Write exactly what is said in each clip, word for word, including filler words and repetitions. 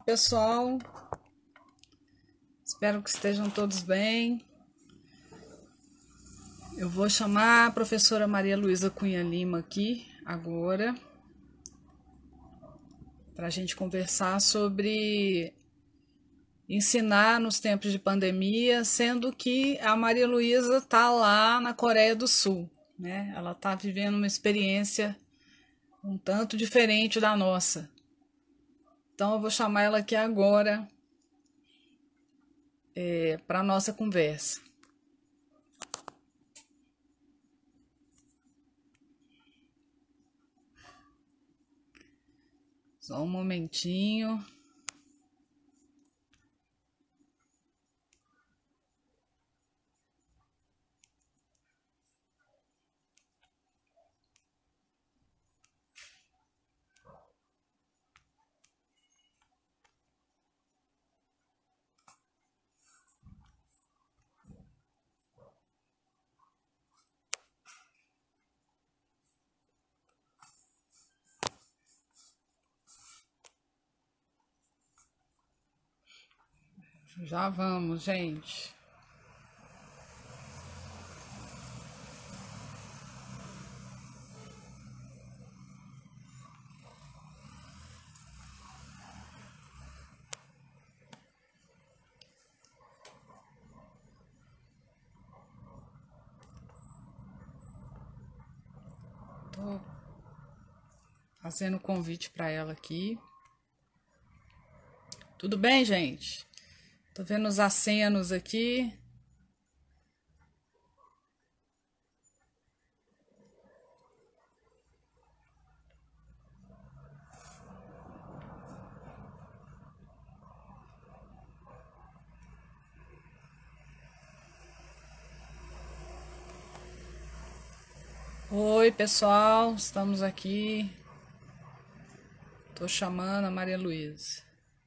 pessoal. Espero que estejam todos bem. Eu vou chamar a professora Maria Luísa Cunha Lima aqui agora para a gente conversar sobre ensinar nos tempos de pandemia, sendo que a Maria Luísa está lá na Coreia do Sul, né? Ela está vivendo uma experiência um tanto diferente da nossa. Então eu vou chamar ela aqui agora é, para a nossa conversa. Só um momentinho. Já vamos, gente. Tô fazendo convite para ela aqui. Tudo bem, gente? Tô vendo os acenos aqui. Oi, pessoal, estamos aqui. Tô chamando a Maria Luísa.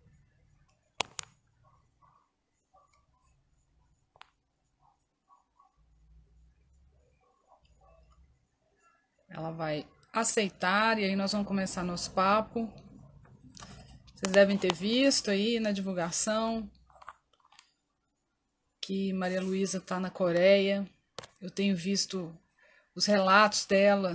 Ela vai aceitar e aí nós vamos começar nosso papo. Vocês devem ter visto aí na divulgação que Maria Luísa está na Coreia. Eu tenho visto os relatos dela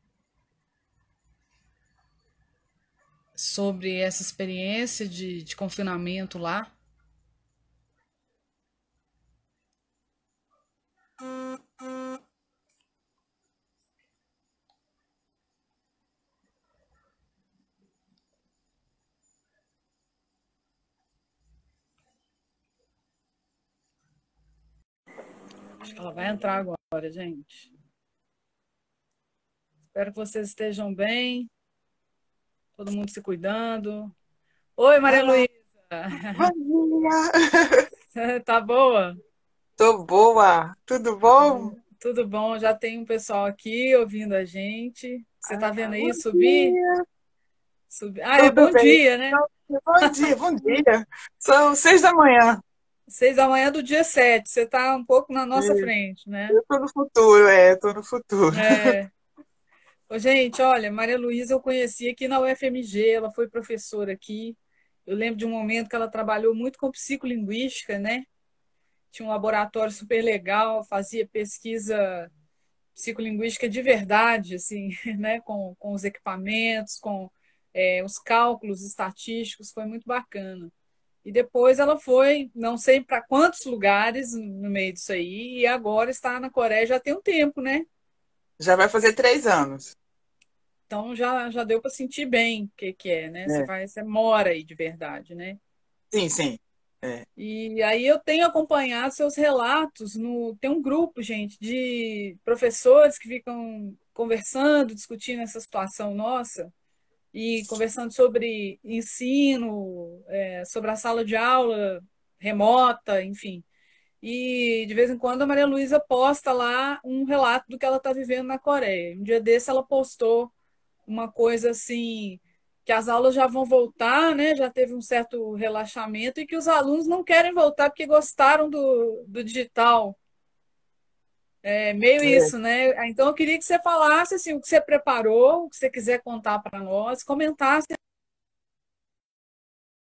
sobre essa experiência de, de confinamento lá. Acho que ela vai entrar agora, gente. Espero que vocês estejam bem, todo mundo se cuidando. Oi, Maria Olá, Luísa. bom dia! Tá boa? Tô boa, tudo bom? Tudo bom? Já tem um pessoal aqui ouvindo a gente. Você tá Ah, vendo bom aí subir? dia, Subir. Ah, é tudo bom bem? dia, né? Bom dia, bom dia. São seis da manhã. Seis da manhã do dia sete. Você tá um pouco na nossa frente, né? Eu tô no futuro, é, tô no futuro. É. Ô, gente, olha, Maria Luísa eu conheci aqui na U F M G, ela foi professora aqui. Eu lembro de um momento que ela trabalhou muito com psicolinguística, né? Tinha um laboratório super legal, fazia pesquisa psicolinguística de verdade, assim, né? Com, com os equipamentos, com é, os cálculos estatísticos, foi muito bacana. E depois ela foi, não sei para quantos lugares no meio disso aí, e agora está na Coreia já tem um tempo, né? Já vai fazer três anos. Então já, já deu para sentir bem o que, que é, né? Você É, vai, você mora aí de verdade, né? sim, sim. É. E aí eu tenho acompanhado seus relatos no, tem um grupo, gente, de professores que ficam conversando, discutindo essa situação nossa e conversando sobre ensino, é, sobre a sala de aula remota, enfim. E de vez em quando a Maria Luísa posta lá um relato do que ela está vivendo na Coreia. Um dia desse ela postou uma coisa assim, que as aulas já vão voltar, né? Já teve um certo relaxamento e que os alunos não querem voltar porque gostaram do, do digital. É meio É. isso, né? Então eu queria que você falasse assim, o que você preparou, o que você quiser contar para nós, comentasse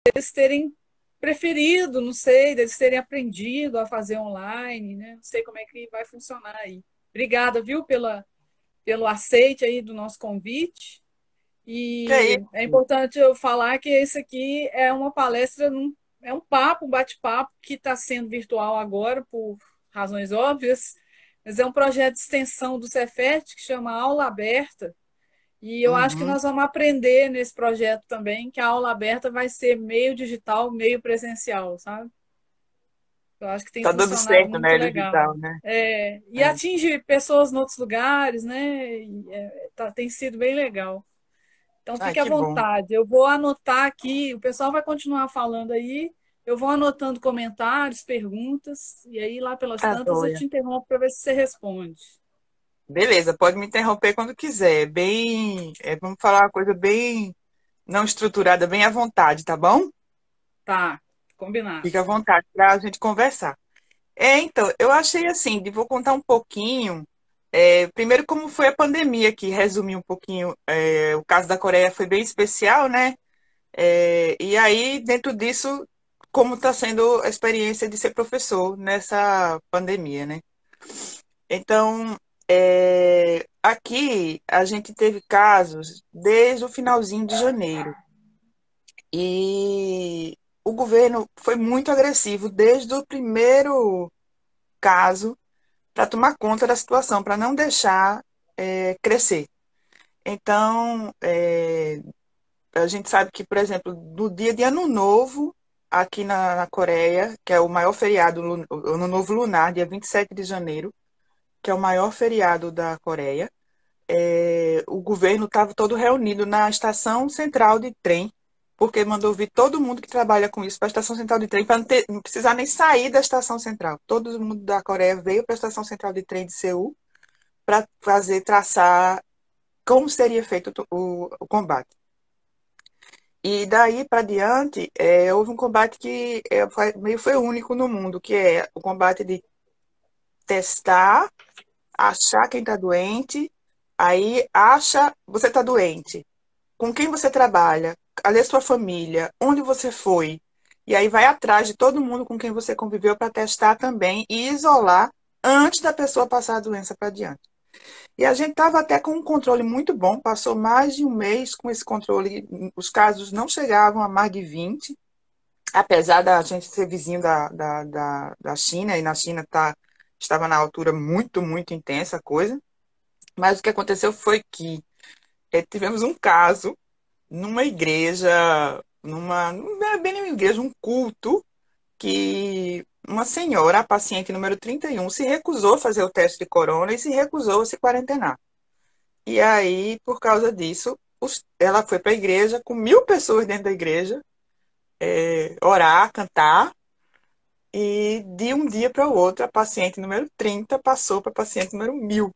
deles terem preferido, não sei, deles terem aprendido a fazer online, né? Não sei como é que vai funcionar aí. Obrigada, viu, pela, pelo aceite aí do nosso convite. Que é E é isso? importante eu falar que esse aqui é uma palestra, num- é um papo, um bate-papo que está sendo virtual agora, por razões óbvias, mas é um projeto de extensão do Cefet que chama Aula Aberta. E eu acho que Uhum. nós vamos aprender nesse projeto também que a aula aberta vai ser meio digital, meio prezencial, sabe? Eu acho que tem Tá dando funcionado certo, muito né, legal. digital, né? É, e É. atinge pessoas em outros lugares, né? E, é, tá- tem sido bem legal. Então Ai, fique à que bom. vontade. Eu vou anotar aqui, o pessoal vai continuar falando aí. Eu vou anotando comentários, perguntas, e aí lá pelas Tá tantas eu joia. te interrompo para ver se você responde. Beleza, pode me interromper quando quiser. Bem, é, vamos falar uma coisa bem não estruturada, bem à vontade, tá bom? Tá, combinado. Fica à vontade para a gente conversar. É, então, eu achei assim, de- vou contar um pouquinho. É, primeiro, como foi a pandemia, que resumir um pouquinho. É, o caso da Coreia foi bem especial, né? É, e aí, dentro disso, como está sendo a experiência de ser professor nessa pandemia, né? Então, é, aqui a gente teve casos desde o finalzinho de janeiro. E o governo foi muito agressivo desde o primeiro caso para tomar conta da situação, para não deixar é, crescer. Então, é, a gente sabe que, por exemplo, no dia de Ano Novo, aqui na, na Coreia, que é o maior feriado, lu- o Ano Novo Lunar, dia vinte e sete de janeiro, que é o maior feriado da Coreia, é, o governo estava todo reunido na estação central de trem, porque mandou vir todo mundo que trabalha com isso para a estação central de trem, para não, ter- não precisar nem sair da estação central. Todo mundo da Coreia veio para a estação central de trem de Seul para fazer, traçar como seria feito o, o combate. E daí para diante, é, houve um combate que é, foi, meio foi único no mundo, que é o combate de testar, achar quem está doente, aí acha, você está doente, com quem você trabalha, cadê a sua família, onde você foi, e aí vai atrás de todo mundo com quem você conviveu para testar também e isolar antes da pessoa passar a doença para diante. E a gente estava até com um controle muito bom, passou mais de um mês com esse controle, os casos não chegavam a mais de vinte, apesar da gente ser vizinho da, da, da, da China, e na China tá, estava na altura muito, muito intensa a coisa, mas o que aconteceu foi que é, tivemos um caso numa igreja, numa, não é bem numa igreja, um culto, que uma senhora, a paciente número trinta e um, se recusou a fazer o teste de corona e se recusou a se quarentenar. E aí, por causa disso, os- ela foi para a igreja com mil pessoas dentro da igreja, é, orar, cantar, e de um dia para o outro, a paciente número trinta passou para a paciente número mil.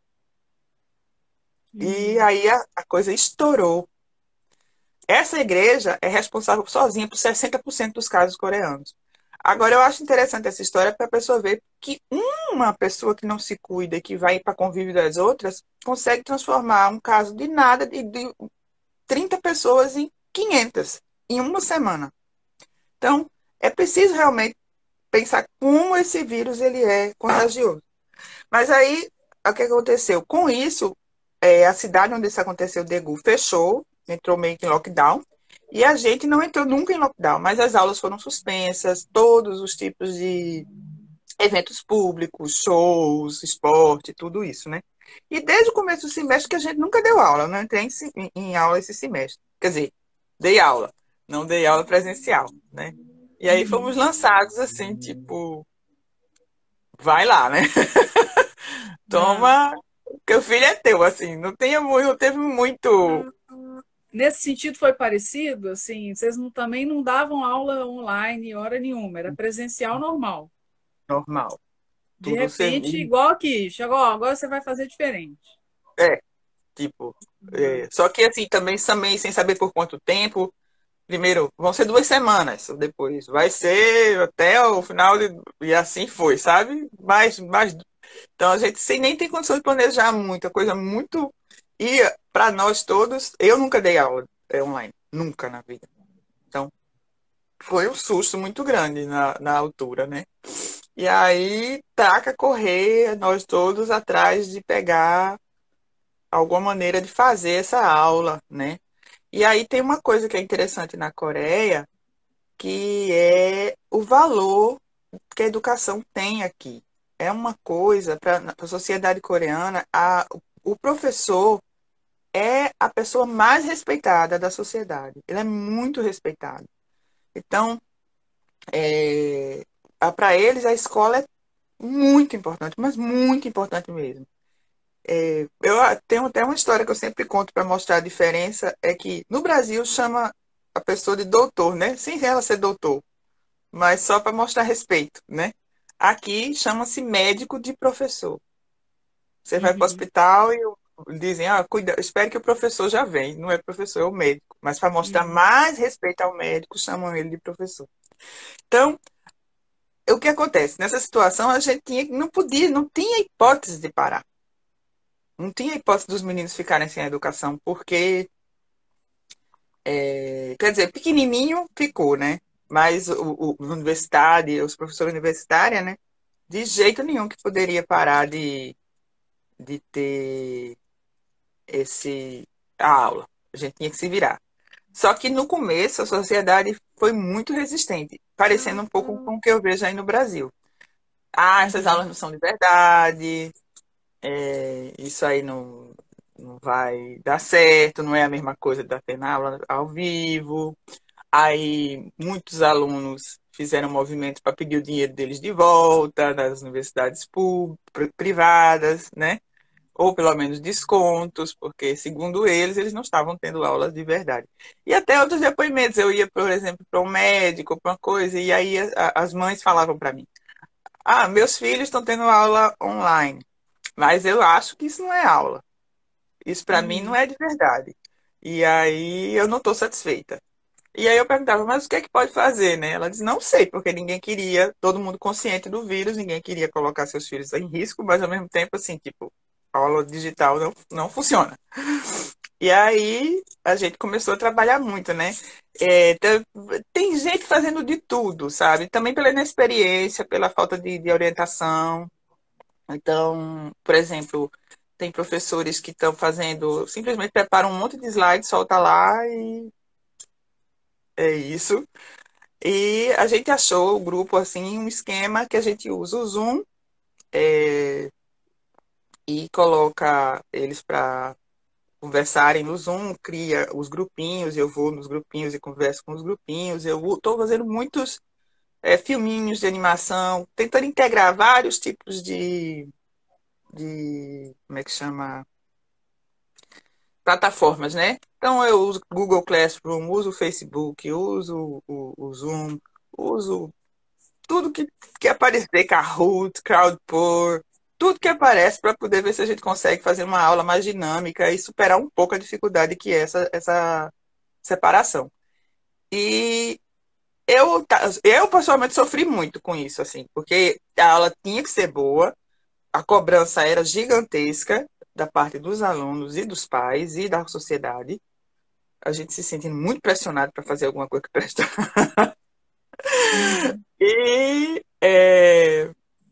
E Hum, aí a, a coisa estourou. Essa igreja é responsável sozinha por sessenta por cento dos casos coreanos. Agora, eu acho interessante essa história para a pessoa ver que uma pessoa que não se cuida e que vai para convívio das outras consegue transformar um caso de nada, de, de trinta pessoas em quinhentas em uma semana. Então, é preciso realmente pensar como esse vírus ele é contagioso. Mas aí, o que aconteceu? Com isso, é, a cidade onde isso aconteceu, Daegu, fechou, entrou meio que em lockdown, e a gente não entrou nunca em lockdown, mas as aulas foram suspensas, todos os tipos de eventos públicos, shows, esporte, tudo isso, né? E desde o começo do semestre que a gente nunca deu aula, não entrei em, em aula esse semestre. Quer dizer, dei aula, não dei aula presencial, né? E aí fomos uhum. lançados assim, tipo, vai lá, né? Ah. Toma, que o filho é teu, assim, não tenha muito, não teve muito Nesse sentido foi parecido, assim, vocês não- também não davam aula online hora nenhuma, era presencial normal. normal. De Tudo repente, servindo. igual aqui, chegou, ó, agora você vai fazer diferente. É, tipo, Ah, é, só que assim, também, também sem saber por quanto tempo. Primeiro, vão ser duas semanas, depois vai ser até o final de, e assim foi, sabe? Mas, mas então a gente sem nem tem condição de planejar muita coisa muito e para nós todos, eu nunca dei aula é, online, nunca na vida. Então, foi um susto muito grande na, na altura, né? E aí, taca correr, nós todos atrás de pegar alguma maneira de fazer essa aula, né? E aí tem uma coisa que é interessante na Coreia, que é o valor que a educação tem aqui. É uma coisa, para a sociedade coreana, a, o professor é a pessoa mais respeitada da sociedade. Ele é muito respeitado. Então, é, para eles, a escola é muito importante, mas muito importante mesmo. É, eu tenho até uma história que eu sempre conto para mostrar a diferença, é que no Brasil chama a pessoa de doutor, né? Sem ela ser doutor, mas só para mostrar respeito, né? Aqui chama-se médico de professor. Você vai para o Uhum, hospital e dizem, ah, cuida, espere que o professor já vem. Não é professor, é o médico. Mas para mostrar uhum, mais respeito ao médico, chamam ele de professor. Então, o que acontece? Nessa situação, a gente tinha, não podia, não tinha hipótese de parar. Não tinha hipótese dos meninos ficarem sem educação, porque, é, quer dizer, pequenininho ficou, né? Mas o, o universitário, os professores universitários, né? De jeito nenhum que poderia parar de, de ter esse a aula. A gente tinha que se virar. Só que no começo a sociedade foi muito resistente, parecendo um pouco com o que eu vejo aí no Brasil. Ah, essas aulas uhum. não são de verdade, é, isso aí não, não vai dar certo, não é a mesma coisa da ter na aula ao vivo. Aí muitos alunos fizeram movimentos para pedir o dinheiro deles de volta das universidades públicas, privadas, né? Ou pelo menos descontos, porque, segundo eles, eles não estavam tendo aulas de verdade. E até outros depoimentos, eu ia, por exemplo, para um médico, para uma coisa, e aí a, as mães falavam para mim: ah, meus filhos estão tendo aula online, mas eu acho que isso não é aula. Isso para mim não Uhum. é de verdade. E aí eu não estou satisfeita. E aí eu perguntava, mas o que é que pode fazer, né? Ela diz, não sei, porque ninguém queria, todo mundo consciente do vírus, ninguém queria colocar seus filhos em risco, mas ao mesmo tempo, assim, tipo, a aula digital não, não funciona. E aí a gente começou a trabalhar muito, né? É, tem, tem gente fazendo de tudo, sabe? Também pela inexperiência, pela falta de, de orientação. Então, por exemplo, tem professores que estão fazendo, simplesmente preparam um monte de slides, solta lá e é isso. E a gente achou o grupo assim, um esquema que a gente usa o Zoom é, e coloca eles para conversarem no Zoom, cria os grupinhos, eu vou nos grupinhos e converso com os grupinhos. Eu estou fazendo muitos é, filminhos de animação, tentando integrar vários tipos de, de como é que chama? Plataformas, né? Então eu uso Google Classroom, uso o Facebook, uso o, o Zoom, uso tudo que, que aparecer, Kahoot, Crowdpour, tudo que aparece para poder ver se a gente consegue fazer uma aula mais dinâmica e superar um pouco a dificuldade que é essa, essa separação. E eu, eu pessoalmente sofri muito com isso, assim, porque a aula tinha que ser boa, a cobrança era gigantesca da parte dos alunos e dos pais e da sociedade. A gente se sentindo muito pressionado para fazer alguma coisa que presta. Uhum. E é,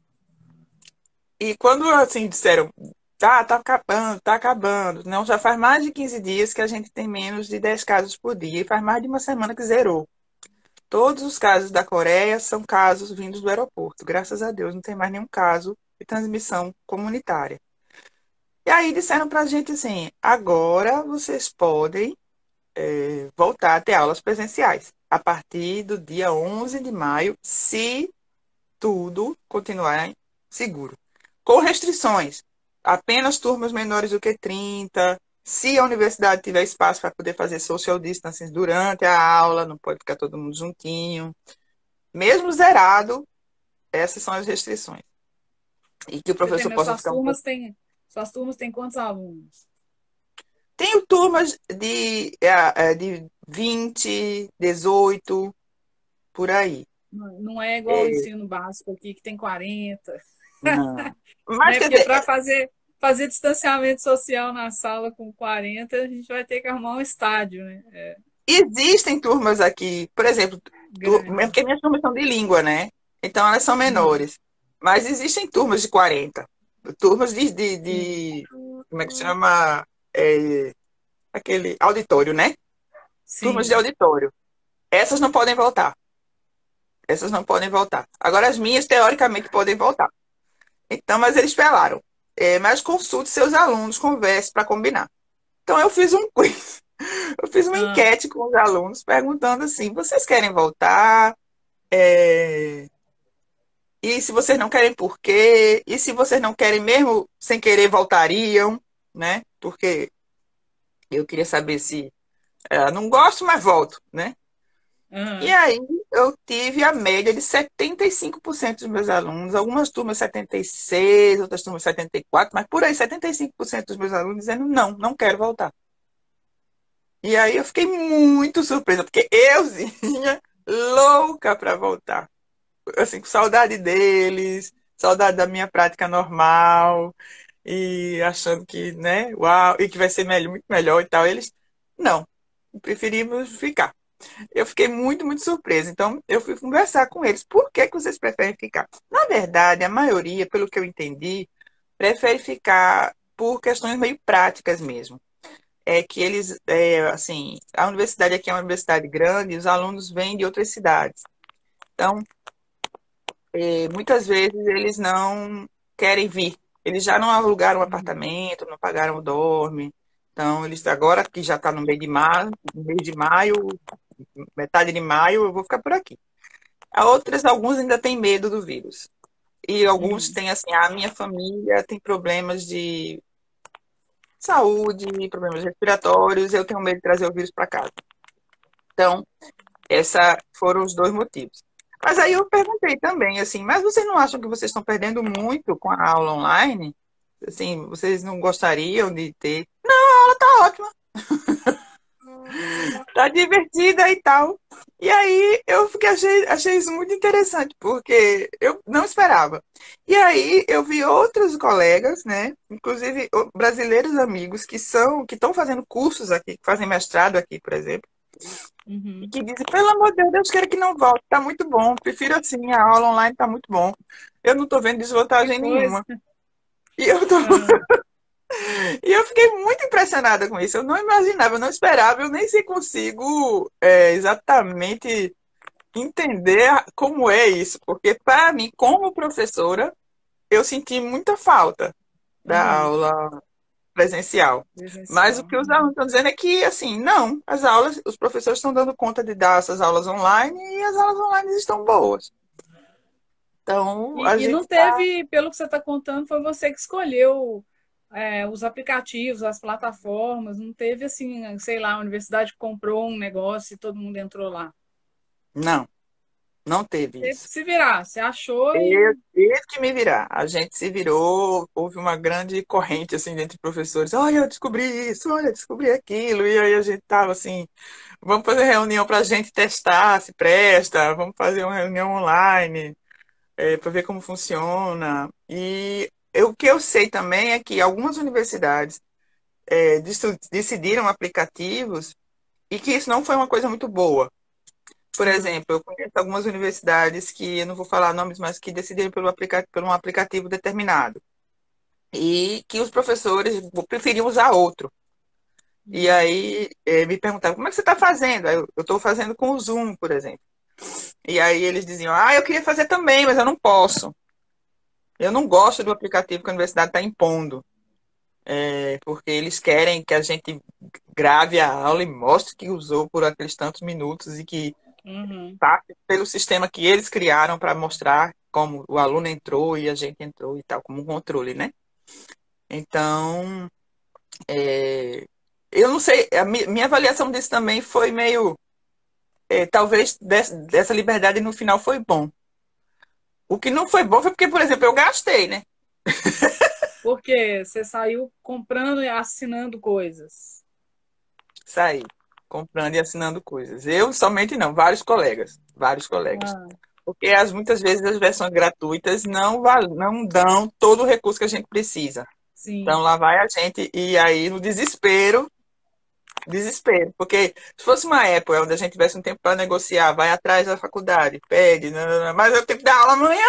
E quando assim disseram, tá, tá acabando, tá acabando, não, já faz mais de quinze dias que a gente tem menos de dez casos por dia e faz mais de uma semana que zerou. Todos os casos da Coreia são casos vindos do aeroporto. Graças a Deus, não tem mais nenhum caso de transmissão comunitária. E aí disseram pra gente assim, agora vocês podem é, voltar a ter aulas presenciais a partir do dia onze de maio, se tudo continuar seguro. Com restrições. Apenas turmas menores do que trinta. Se a universidade tiver espaço para poder fazer social distancing durante a aula, não pode ficar todo mundo juntinho. Mesmo zerado, essas são as restrições. E que o professor Pretendo, possa suas ficar um pouco. turmas têm, suas turmas têm quantos alunos? Tenho turmas de, é, é, de vinte, dezoito, por aí. Não não é igual o É, ensino básico aqui, que tem quarenta, não. Mas, né? quer Porque dizer, para fazer, fazer distanciamento social na sala com quarenta, a gente vai ter que arrumar um estádio, né? É. existem turmas aqui, por exemplo, Tu- mesmo Grande. porque minhas turmas são de língua, né? Então elas são Uhum. menores. Mas existem turmas de quarenta, turmas de, de, Sim, de- como é que chama? É, aquele auditório, né? Turmas de sim. auditório. Essas não podem voltar. Essas não podem voltar. Agora as minhas, teoricamente, podem voltar. Então, mas eles falaram. É, mas consulte seus alunos, converse para combinar. Então eu fiz um quiz. Eu fiz uma Ah, enquete com os alunos perguntando assim: vocês querem voltar? É, E se vocês não querem, por quê? E se vocês não querem mesmo, sem querer, voltariam, né? Porque eu queria saber se é, não gosto, mas volto, né? E aham. aí eu tive a média de setenta e cinco por cento dos meus alunos, algumas turmas setenta e seis, outras turmas setenta e quatro, mas por aí setenta e cinco por cento dos meus alunos dizendo não, não quero voltar. E aí eu fiquei muito surpresa, porque euzinha louca para voltar. Assim, com saudade deles, saudade da minha prática normal, e achando que, né, uau, e que vai ser melhor, muito melhor e tal. Eles, não, preferimos ficar. Eu fiquei muito, muito surpresa. Então, eu fui conversar com eles. Por que que vocês preferem ficar? Na verdade, a maioria, pelo que eu entendi, prefere ficar por questões meio práticas mesmo. É que eles, é, assim, a universidade aqui é uma universidade grande, e os alunos vêm de outras cidades. Então, é, muitas vezes eles não querem vir. Eles já não alugaram um Uhum. apartamento, não pagaram o dorme. Então, eles agora que já está no mês de maio, no mês de maio, metade de maio, eu vou ficar por aqui. A outras, alguns ainda têm medo do vírus. E alguns Uhum. têm assim, a minha família tem problemas de saúde, problemas respiratórios, eu tenho medo de trazer o vírus para casa. Então, esses foram os dois motivos. Mas aí eu perguntei também, assim, mas vocês não acham que vocês estão perdendo muito com a aula online? Assim, vocês não gostariam de ter? Não, ela tá ótima, tá divertida e tal. E aí eu fiquei, achei, achei isso muito interessante, porque eu não esperava. E aí eu vi outros colegas, né, inclusive brasileiros amigos que são, que estão fazendo cursos aqui, que fazem mestrado aqui, por exemplo, e Uhum. que dizem, pelo amor de Deus, Deus queira que não volte, tá muito bom, prefiro assim, a aula online tá muito bom. Eu não tô vendo Que desvantagem coisa. nenhuma. E eu, tô... Ah, e eu fiquei muito impressionada com isso. Eu não imaginava, eu não esperava, eu nem sei consigo é, exatamente entender como é isso, porque para mim, como professora, eu senti muita falta da uhum. aula presencial. Mas o Presencial. que os alunos estão dizendo é que, assim, não, as aulas, os professores estão dando conta de dar essas aulas online e as aulas online estão boas. Então, a E, e gente não está. teve, pelo que você está contando, foi você que escolheu é, os aplicativos, as plataformas, não teve assim, sei lá, a universidade comprou um negócio e todo mundo entrou lá. Não, não teve Teve isso. que se virar, você achou Eu e. tive que me virar. A gente se virou, houve uma grande corrente assim entre professores. Olha, eu descobri isso, olha, eu descobri aquilo. E aí a gente tava assim, vamos fazer reunião para a gente testar se presta, vamos fazer uma reunião online para ver como funciona. E eu- o que eu sei também é que algumas universidades é, dis- decidiram aplicativos e que isso não foi uma coisa muito boa. Por Aham. exemplo, eu conheço algumas universidades que, eu não vou falar nomes, mas que decidiram pelo aplica por um aplicativo determinado. E que os professores preferiam usar outro. E Uhum. aí eh, me perguntavam, como é que você está fazendo? Aí eu estou fazendo com o Zoom, por exemplo. E aí eles diziam, ah, eu queria fazer também, mas eu não posso. Eu não gosto do aplicativo que a universidade está impondo. É, porque eles querem que a gente grave a aula e mostre que usou por aqueles tantos minutos e que Uhum. parte pelo sistema que eles criaram para mostrar como o aluno entrou e a gente entrou e tal, como um controle, né? Então, é, eu não sei, a mi- minha avaliação disso também foi meio, é, talvez dessa, dessa liberdade no final foi bom. O que não foi bom foi porque, por exemplo, eu gastei, né? Porque você saiu comprando e assinando coisas. Saí comprando e assinando coisas. Eu somente não, vários colegas, vários colegas. Ah, Porque as, muitas vezes as versões gratuitas não, val- não dão todo o recurso que a gente precisa. Então sim. lá vai a gente, e aí no desespero, Desespero. Porque se fosse uma época onde a gente tivesse um tempo para negociar, vai atrás da faculdade, pede, não, não, não, mas eu tenho que dar aula amanhã.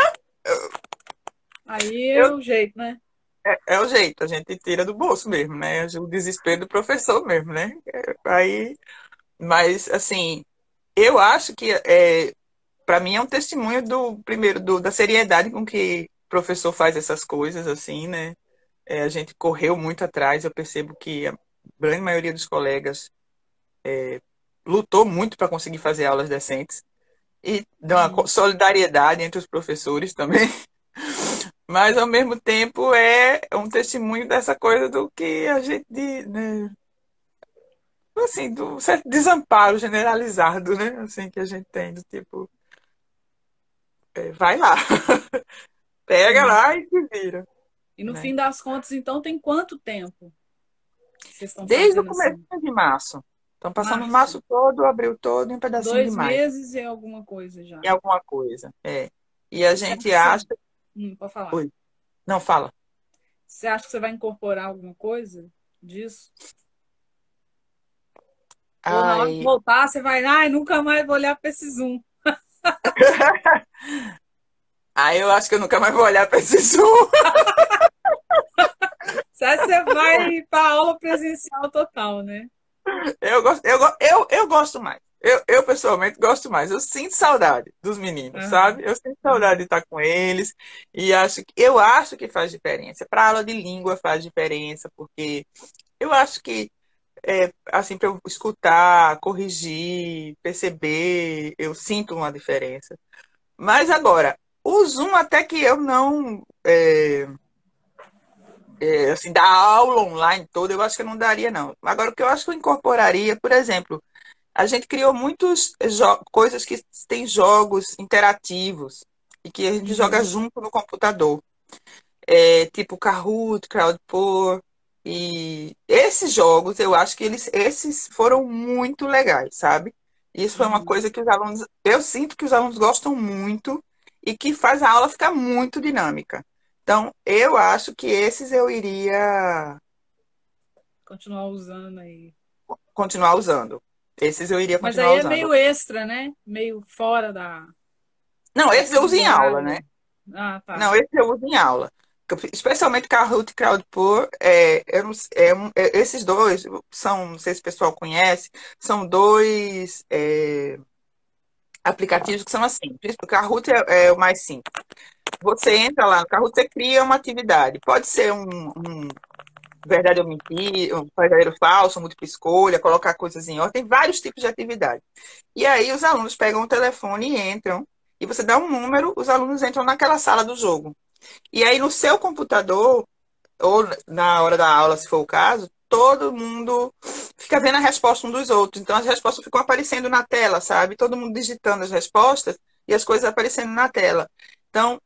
Aí é Eu, o jeito, né? é, é o jeito, a gente tira do bolso mesmo, né? O desespero do professor mesmo, né? É, aí, mas, assim, eu acho que, é, para mim, é um testemunho do, primeiro, do, da seriedade com que o professor faz essas coisas, assim, né? É, a gente correu muito atrás, eu percebo que a grande maioria dos colegas lutou muito para conseguir fazer aulas decentes e dá uma co- Uhum. solidariedade entre os professores também, mas ao mesmo tempo é um testemunho dessa coisa do que a gente, né, assim, do certo desamparo generalizado, né, assim que a gente tem do tipo, é, vai lá, pega Sim. lá e se vira, E no fim né? das contas, então, tem quanto tempo que vocês estão Desde o fazendo começo assim? de março. Estão passando Março. março todo, abril todo e um pedacinho de Dois maio. meses e alguma coisa já. E alguma coisa. É. E a Você acha gente que você... acha. Hum, pode falar. Oi, não fala. Você acha que você vai incorporar alguma coisa disso? Ou na hora que Ai. voltar, você vai, ai, nunca mais vou olhar para esse Zoom. Aí eu acho que eu nunca mais vou olhar para esse Zoom. Você acha que você vai para aula presencial total, né? Eu gosto, eu, go- eu, eu gosto mais. Eu, eu, pessoalmente, gosto mais. Eu sinto saudade dos meninos, Aham, sabe? Eu sinto saudade de aham. estar com eles. E acho que, eu acho que faz diferença. Para aula de língua faz diferença, porque eu acho que, é, assim, para eu escutar, corrigir, perceber, eu sinto uma diferença. Mas agora, o Zoom, até que eu não. É, é, assim, dar aula online toda, eu acho que eu não daria, não. Agora, o que eu acho que eu incorporaria, por exemplo, a gente criou muitas coisas que têm jogos interativos e que a gente joga Uhum, junto no computador. É, tipo Kahoot, Crowdpour. E esses jogos, eu acho que eles, esses foram muito legais, sabe? Isso foi uma uhum. coisa que os alunos, eu sinto que os alunos gostam muito e que faz a aula ficar muito dinâmica. Então, eu acho que esses eu iria Continuar usando aí. continuar usando. Esses eu iria Mas aí continuar é usando. meio extra, né? Meio fora da, Não, da esses eu uso carga em aula, horária. né? Ah, tá. Não, esse eu uso em aula. Especialmente Kahoot e Crowdpour, é, eu não- é um- é- esses dois são, não sei se o pessoal conhece, são dois é, aplicativos que são assim. O Kahoot é, é o mais simples. Você entra lá no Kahoot, você cria uma atividade. Pode ser um, um verdade ou mentira, um verdadeiro ou falso, múltipla escolha, colocar coisas em ordem. Tem vários tipos de atividade. E aí os alunos pegam o telefone e entram. E você dá um número, os alunos entram naquela sala do jogo. E aí no seu computador, ou na hora da aula, se for o caso, todo mundo fica vendo a resposta um dos outros. Então as respostas ficam aparecendo na tela, sabe? Todo mundo digitando as respostas e as coisas aparecendo na tela. Então,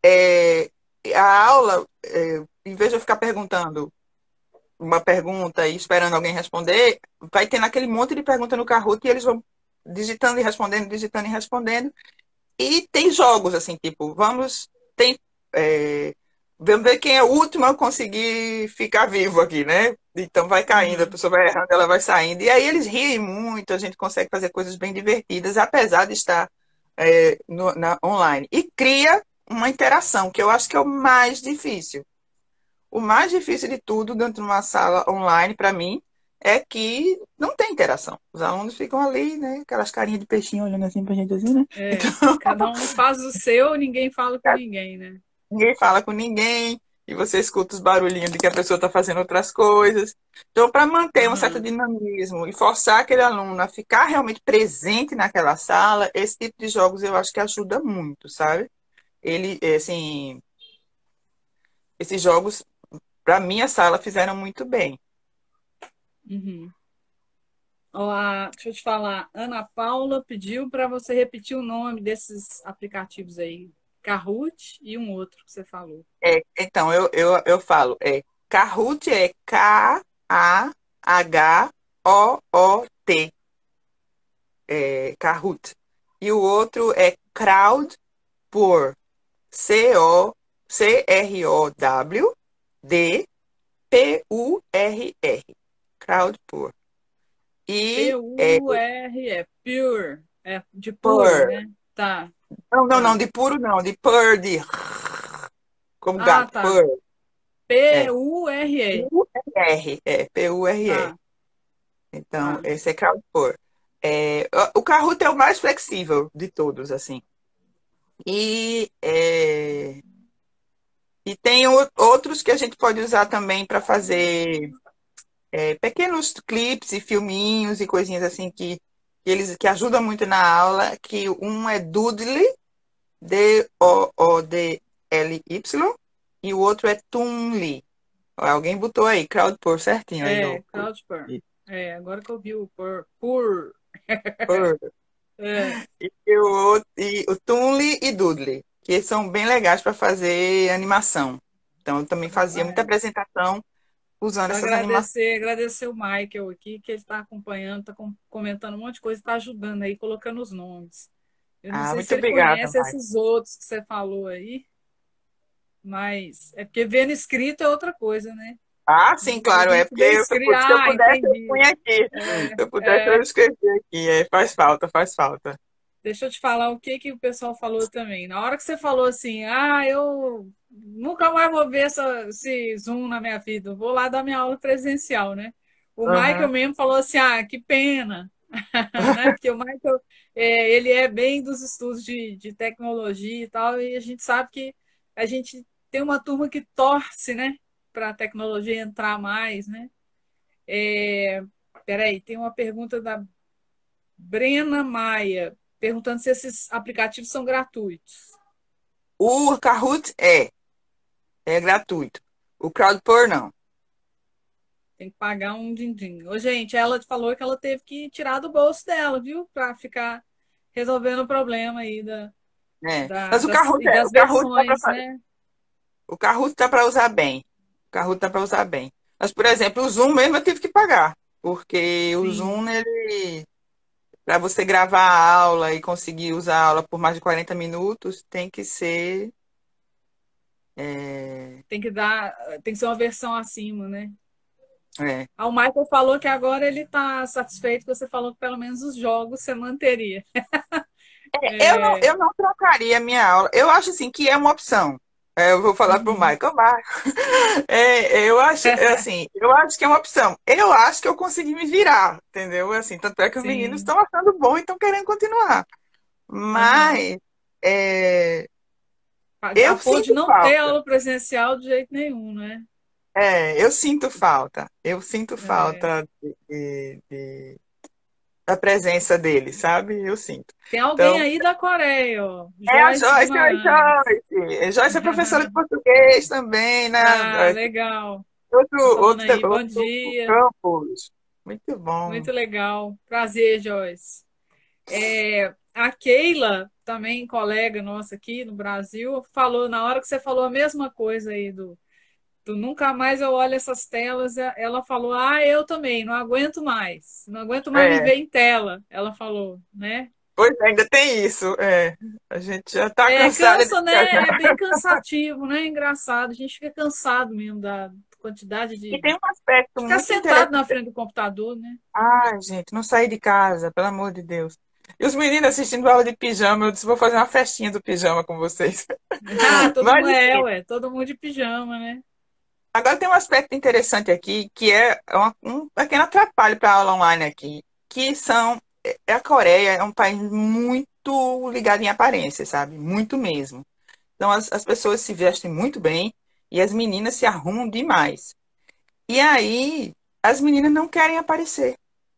é, a aula, é, em vez de eu ficar perguntando uma pergunta e esperando alguém responder, vai tendo aquele monte de pergunta no Kahoot e eles vão digitando e respondendo, digitando e respondendo. E tem jogos, assim, tipo, vamos. Tem. É, vamos ver quem é o último a conseguir ficar vivo aqui, né? Então vai caindo, a Uhum. pessoa vai errando, ela vai saindo. E aí eles riem muito, a gente consegue fazer coisas bem divertidas, apesar de estar é, no, na, online. E cria uma interação, que eu acho que é o mais difícil. O mais difícil de tudo dentro de uma sala online, para mim, é que não tem interação. Os alunos ficam ali, né? Aquelas carinhas de peixinho olhando assim pra gente assim, né? Então, É, cada um faz o seu, ninguém fala com ninguém, né? ninguém fala com ninguém, e você escuta os barulhinhos de que a pessoa está fazendo outras coisas. Então, para manter um certo Aham. dinamismo e forçar aquele aluno a ficar realmente presente naquela sala, esse tipo de jogos eu acho que ajuda muito, sabe? Ele, é, assim, esses jogos, para minha sala, fizeram muito bem. Uhum. Ó, a- deixa eu te falar, Ana Paula pediu para você repetir o nome desses aplicativos aí, Kahoot e um outro que você falou. É, então, eu, eu, eu falo, é, Kahoot é K A H O O T, é, Kahoot. E o outro é Crowdpour, C O C R O W D P U R R, Crowdpour. E é, P-U-R-E, pure, é de puro, purr. né? Tá, Não, não, não, tá. de puro não, de purr, de como Ah, gato, tá. purr. É. P-U-R-E, P-U-R-R, é, P U R E. tá, Então, tá. esse é crowdpur. É, o Kahoot é o mais flexível de todos, assim. E, é, e tem o- outros que a gente pode usar também para fazer é, pequenos clipes e filminhos e coisinhas assim que, que eles que ajudam muito na aula, que um é Doodly, D O O D L Y, e o outro é Toonly. Alguém botou aí, crowdpur certinho aí É, no. Crowdpur. É, agora que eu vi o pur, pur. Pur. É, E o, outro- e o Toonly e Doodly, que são bem legais para fazer animação. Então, eu também fazia muita é. apresentação usando Só essas animações. agradecer, agradecer o Michael aqui, que ele está acompanhando, está comentando um monte de coisa, está ajudando aí, colocando os nomes. Eu não Ah, sei se muito ele obrigada, conhece Mai. esses outros que você falou aí, mas é porque vendo escrito é outra coisa, né? Ah, Às sim, vezes a claro, é gente vê porque se eu escrito, pu- se eu ah, pudesse, eu entendi. punha aqui. É, Se eu pudesse, eu é. escrevia aqui. É, faz falta, faz falta. Deixa eu te falar o que que o pessoal falou também. Na hora que você falou assim, ah, eu nunca mais vou ver essa, esse Zoom na minha vida, vou lá dar minha aula presencial, né? O Michael Aham. mesmo falou assim, ah, que pena, né? Porque o Michael, é, ele é bem dos estudos de, de tecnologia e tal, e a gente sabe que a gente tem uma turma que torce, né, para a tecnologia entrar mais, né? É, peraí, tem uma pergunta da Brena Maia, perguntando se esses aplicativos são gratuitos. O Kahoot é, é gratuito. O Crowdpur não. Tem que pagar um din-din. Ô, gente, ela falou que ela teve que tirar do bolso dela, viu? Para ficar resolvendo o problema aí da, É. da- Mas o das, Kahoot, e é, das o Kahoot dá versões, para né? o Kahoot dá para usar bem. O Kahoot dá para usar bem. Mas, por exemplo, o Zoom mesmo eu tive que pagar, porque o Sim, Zoom, ele, para você gravar a aula e conseguir usar a aula por mais de quarenta minutos, tem que ser. É, tem que dar, tem que ser uma versão acima, né? é. Ah, o Michael falou que agora ele está satisfeito que você falou que pelo menos os jogos você manteria. Eu não, É, eu não trocaria a minha aula. Eu acho assim que é uma opção. É, eu vou falar para o uhum, Michael. Marco, é, eu acho, é, assim, eu acho que é uma opção. Eu acho que eu consegui me virar, entendeu? Assim, tanto é que os meninos sim, estão achando bom e estão querendo continuar. aham. Mas é, A eu ponto de sinto não ter falta. aula presencial de jeito nenhum, né? É, eu sinto falta. Eu sinto É. falta de, de- de- da presença dele, sabe? Eu sinto. Tem alguém Então, aí da Coreia, ó. é a Joyce Joyce, oi Guimarães. Joyce. Joyce é professora de português também, né? Ah, legal. Outro, Tá falando outro, aí, bom outro dia. campus. Muito bom. Muito legal. Prazer, Joyce. É, a Keila, também colega nossa aqui no Brasil, falou, na hora que você falou a mesma coisa aí do, do nunca mais eu olho essas telas, ela falou, ah, eu também, não aguento mais. Não aguento mais me É, ver em tela, ela falou, né? pois ainda tem isso. É. A gente já está É, cansada de cansa, ficar. né? É bem cansativo, né? Engraçado. A gente fica cansado mesmo da quantidade E de tem um aspecto ficar muito sentado na interessante. frente do computador, né? Ai, gente, não sair de casa, pelo amor de Deus. E os meninos assistindo aula de pijama, eu disse, vou fazer uma festinha do pijama com vocês. Ah, todo Mas, mundo é, assim, ué, todo mundo de pijama, né? agora tem um aspecto interessante aqui, que é uma- um pequeno atrapalho para a aula online aqui, que são, é a Coreia é um país muito ligado em aparência, sabe? Muito mesmo. Então as, as pessoas se vestem muito bem e as meninas se arrumam demais. E aí as meninas não querem aparecer,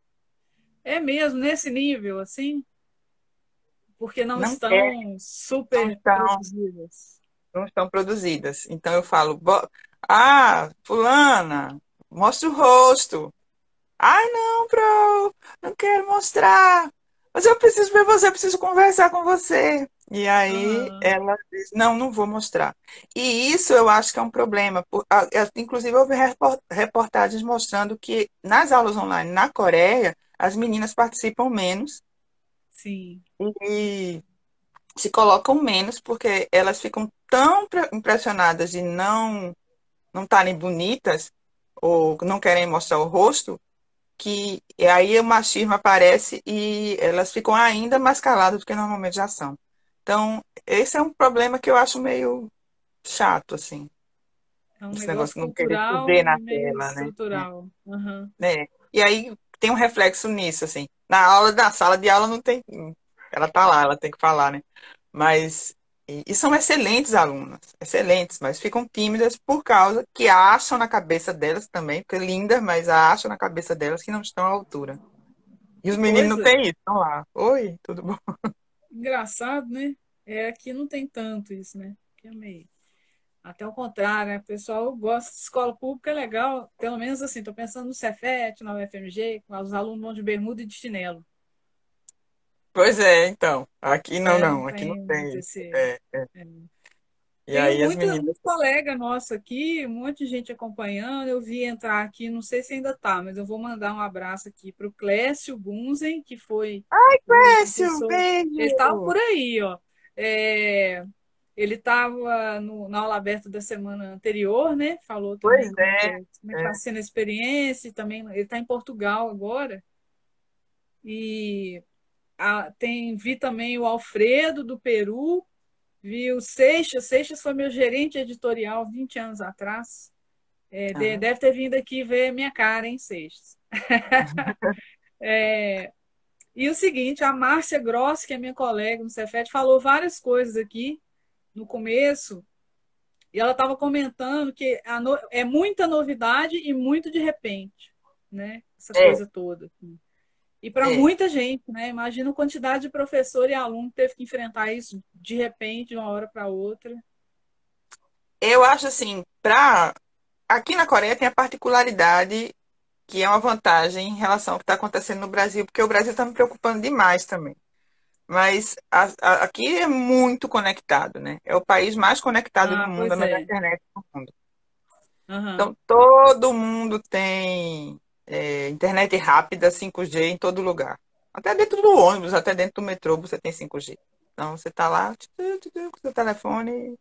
É mesmo, nesse nível, assim, porque não não querem, estão não super estão, produzidas. não estão produzidas. Então eu falo, "Bo- ah, fulana, mostra o rosto. Ai, não, bro, não quero mostrar. Mas eu preciso ver você, eu preciso conversar com você. E aí Aham, ela diz, não, não vou mostrar. E isso eu acho que é um problema. por- a- a- Inclusive, houve repor- reportagens mostrando que nas aulas online na Coreia, as meninas participam menos sim. e se colocam menos porque elas ficam tão pre- impressionadas de não não estarem bonitas ou não querem mostrar o rosto que e aí o machismo aparece e elas ficam ainda mais caladas do que normalmente já são. Então, esse é um problema que eu acho meio chato, assim, É um esse negócio negócio de não querer se cultural ver e na meio tela, né? É, estrutural. Aham. né? E aí tem um reflexo nisso, assim. Na aula, na sala de aula não tem. Ela tá lá, ela tem que falar, né? Mas. E, e são excelentes alunas, excelentes, mas ficam tímidas por causa que acham na cabeça delas também, porque lindas, mas acham na cabeça delas que não estão à altura. E os Que meninos não coisa têm isso, estão lá. Oi, tudo bom? engraçado, né? É, aqui não tem tanto isso, né? Aqui é meio. Até o contrário, né? O pessoal gosta de escola pública, é legal. Pelo menos assim, estou pensando no Cefet, na U F M G, com os alunos vão de bermuda e de chinelo. Pois é, então. Aqui não, É, não não, aqui não tem muito tem. esse. É, é. É. E Tenho aí as muito, meninas. muito colega nosso aqui, um monte de gente acompanhando. Eu vi entrar aqui, não sei se ainda está, mas eu vou mandar um abraço aqui para o Clécio Bunzen, que foi o Péssimo, professor. Ele estava beijo! por aí, ó. É, ele estava na aula aberta da semana anterior, né? Falou Pois também como é que é. é, como é que está É. sendo a experiência. E também ele está em Portugal agora. E a- tem vi também o Alfredo do Peru. Vi o Seixas, Seixas foi meu gerente editorial vinte anos atrás. É, de- Ah, deve ter vindo aqui ver minha cara, hein, Seixas? E o seguinte, a Márcia Gross, que é minha colega no Cefet, falou várias coisas aqui no começo, e ela estava comentando que a no- é muita novidade e muito de repente, né? Essa é, coisa toda. E para é. muita gente, né? Imagina a quantidade de professor e aluno que teve que enfrentar isso de repente, de uma hora para outra. Eu acho assim, pra... aqui na Coreia tem a particularidade que é uma vantagem em relação ao que está acontecendo no Brasil, porque o Brasil está me preocupando demais também. Mas a- a- aqui é muito conectado, né? É o país mais conectado do Ah, mundo, a pois melhor é. internet do mundo. Aham. Então, todo mundo tem é, internet rápida, cinco G em todo lugar. Até dentro do ônibus, até dentro do metrô, você tem cinco G. Então, você está lá tchu, tchu, tchu, com seu telefone,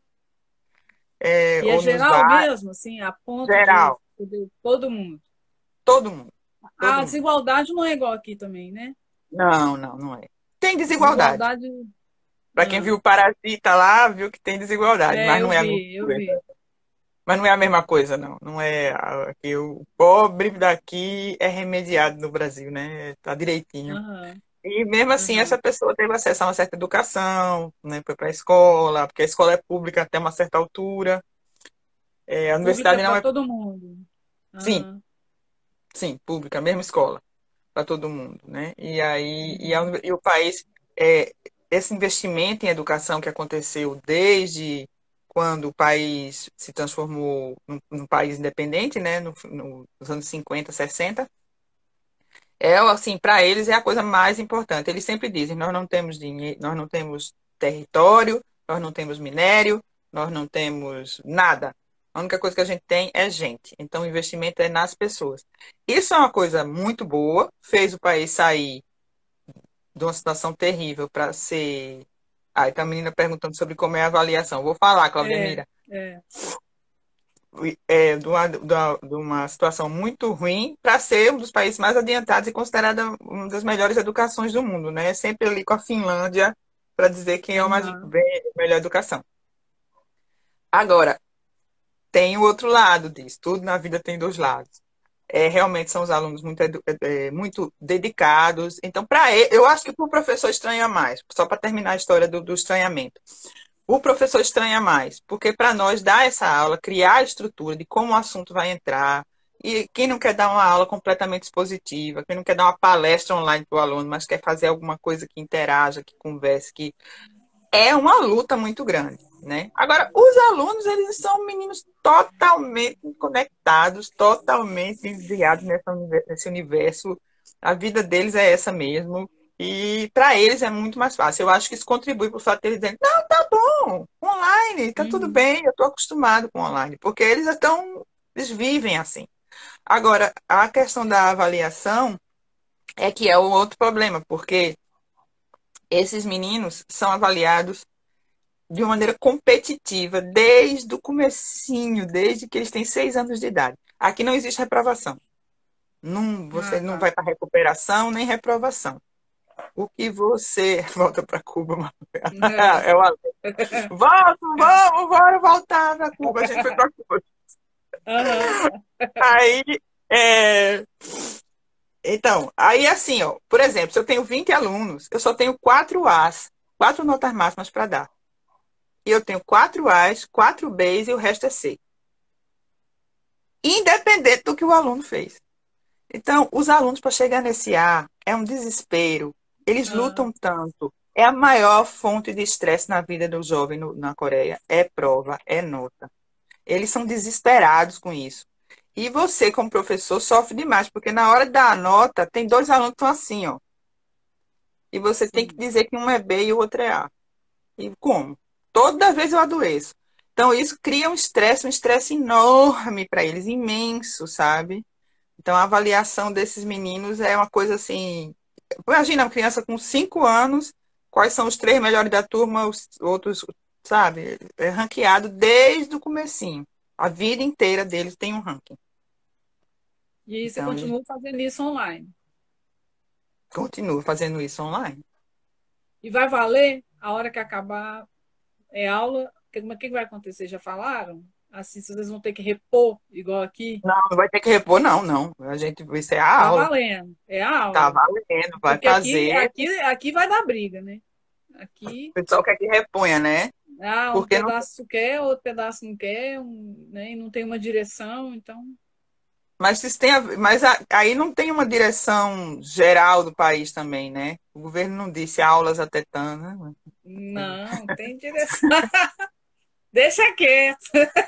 é, E é ou nos geral bares, mesmo, assim, a ponto de geral. poder todo mundo. Todo mundo. A Todo mundo. desigualdade não é igual aqui também, né? Não, não, não é. Tem desigualdade. Desigualdade. Para quem Ah, viu o Parasita lá, viu que tem desigualdade, é, mas eu não é a mesma vi, eu coisa. vi. Mas não é a mesma coisa, não. Não é a- que o pobre daqui é remediado no Brasil, né? Tá direitinho. Aham, E mesmo assim, essa aham. pessoa teve acesso a uma certa educação, né? Foi para a escola, porque a escola é pública até uma certa altura. É, a Pública universidade não para é. todo mundo. Sim, Aham, sim, pública, a mesma escola para todo mundo, né? E aí, e, a uhum. uni- e o país, é, esse investimento em educação que aconteceu desde quando o país se transformou num, num país independente, né? No, no- nos anos cinquenta, sessenta, é assim, para eles é a coisa mais importante. Eles sempre dizem: nós não temos dinheiro, nós não temos território, nós não temos minério, nós não temos nada. A única coisa que a gente tem é gente. Então, o investimento é nas pessoas. Isso é uma coisa muito boa, fez o país sair de uma situação terrível para ser. Aí tá a menina perguntando sobre como é a avaliação. Vou falar, É, Claudemira. é. É, de, uma, de uma de uma situação muito ruim para ser um dos países mais adiantados e considerada uma das melhores educações do mundo, né? Sempre ali com a Finlândia para dizer quem é o mais Aham. bem, melhor educação. Agora, tem o outro lado disso. Tudo na vida tem dois lados. É, realmente são os alunos muito, edu- é, muito dedicados. Então, para ele, eu acho que para o professor estranha mais, só para terminar a história do, do estranhamento. O professor estranha mais, porque para nós dar essa aula, criar a estrutura de como o assunto vai entrar, e quem não quer dar uma aula completamente expositiva, quem não quer dar uma palestra online para o aluno, mas quer fazer alguma coisa que interaja, que converse, que é uma luta muito grande, né? Agora, os alunos, eles são meninos totalmente conectados, totalmente enviados nessa, nesse universo. A vida deles é essa mesmo. E para eles é muito mais fácil. Eu acho que isso contribui para o fato de eles dizerem, não, tá bom, online, tá tudo Uhum. bem, eu estou acostumado com online, porque eles estão, eles vivem assim. Agora, a questão da avaliação é que é o outro problema, porque esses meninos são avaliados de uma maneira competitiva desde o comecinho, desde que eles têm seis anos de idade. Aqui não existe reprovação. Não, você Ah, não tá. vai para recuperação nem reprovação. O que você volta para Cuba, Manuela. É uma... Volta, vamos, bora voltar para Cuba. A gente foi para Cuba. Aham. Aí, é... então, aí assim, ó, por exemplo, se eu tenho vinte alunos, eu só tenho quatro As, quatro notas máximas para dar. E eu tenho quatro As, quatro Bs e o resto é C. Independente do que o aluno fez. Então, os alunos, para chegar nesse A, é um desespero. Eles Ah, lutam tanto. É a maior fonte de estresse na vida do jovem no, na Coreia. É prova, é nota. Eles são desesperados com isso. E você, como professor, sofre demais, porque na hora da nota, tem dois alunos que estão assim, ó. E você tem que sim. dizer que um é B e o outro é A. E como? Toda vez eu adoeço. Então, isso cria um estresse, um estresse enorme para eles, imenso, sabe? Então, a avaliação desses meninos é uma coisa assim. Imagina uma criança com cinco anos, quais são os três melhores da turma, os outros, sabe? É ranqueado desde o comecinho. A vida inteira deles tem um ranking. E aí você Então, eles continua fazendo isso online. continuam fazendo isso online. E vai valer a hora que acabar é aula? O que, que vai acontecer? Já falaram? Assim, vocês vão ter que repor, igual aqui? Não, não vai ter que repor, não, não. A gente, isso é a Tá aula. valendo. É a Tá aula. valendo, vai Porque aqui, fazer. aqui, aqui vai dar briga, né? O Aqui, pessoal quer que reponha, né? ah, um Porque não. pedaço quer, outro pedaço não quer, um, né? E não tem uma direção, então. Mas, isso tem a- mas a- aí não tem uma direção geral do país também, né? O governo não disse aulas até tanto, né? Não, tem direção. Deixa quieto,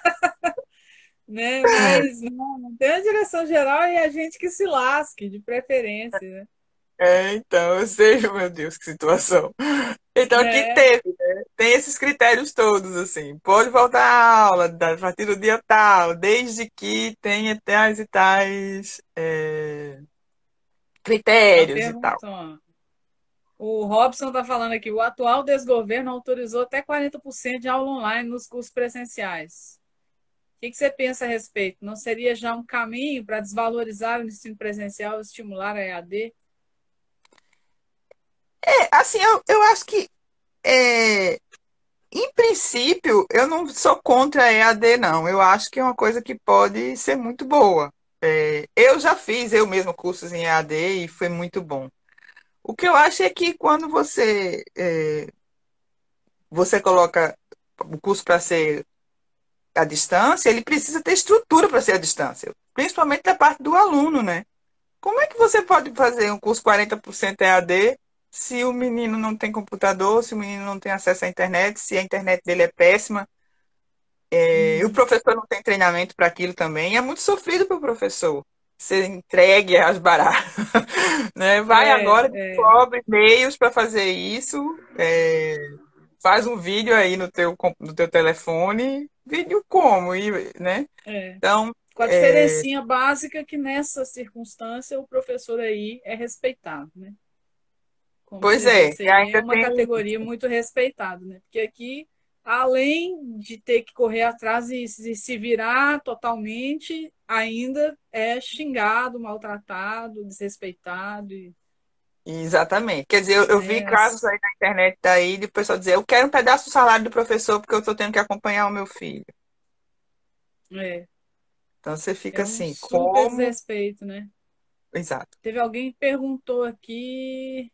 né? Mas não, não tem a direção geral e a gente que se lasque, de preferência, né? É, então, eu sei, meu Deus, que situação. Então aqui É, teve, né? Tem esses critérios todos, assim. Pode voltar à aula a partir do dia tal, desde que tenha tais e tais é, a critérios e tal. pergunta, ó. O Robson está falando aqui, o atual desgoverno autorizou até quarenta por cento de aula online nos cursos presenciais. O que que você pensa a respeito? Não seria já um caminho para desvalorizar o ensino presencial e estimular a E A D? É, assim, eu, eu acho que, é, em princípio, eu não sou contra a E A D, não. Eu acho que é uma coisa que pode ser muito boa. É, eu já fiz, eu mesmo, cursos em E A D e foi muito bom. O que eu acho é que quando você, é, você coloca o curso para ser à distância, ele precisa ter estrutura para ser à distância, principalmente da parte do aluno, né? Como é que você pode fazer um curso quarenta por cento E A D se o menino não tem computador, se o menino não tem acesso à internet, se a internet dele é péssima, é, e o Uhum. professor não tem treinamento para aquilo também? É muito sofrido para o professor ser entregue às baratas, né? Vai É, agora, é, descobre meios para fazer isso, é, faz um vídeo aí no teu, com- no teu telefone, vídeo como, e, né? é. Então, Com a é, diferencinha básica que nessa circunstância o professor aí é respeitado, né? Como pois você é, disse e aí, é ainda uma tem categoria muito respeitada, né? Porque aqui, além de ter que correr atrás e se se virar totalmente, ainda é xingado, maltratado, desrespeitado, e, exatamente. Quer dizer, eu, eu vi né? casos As- aí na internet daí de pessoal dizer, eu quero um pedaço do salário do professor porque eu estou tendo que acompanhar o meu filho. É, Então você fica é um assim, super como? desrespeito, né? Exato. Teve alguém que perguntou aqui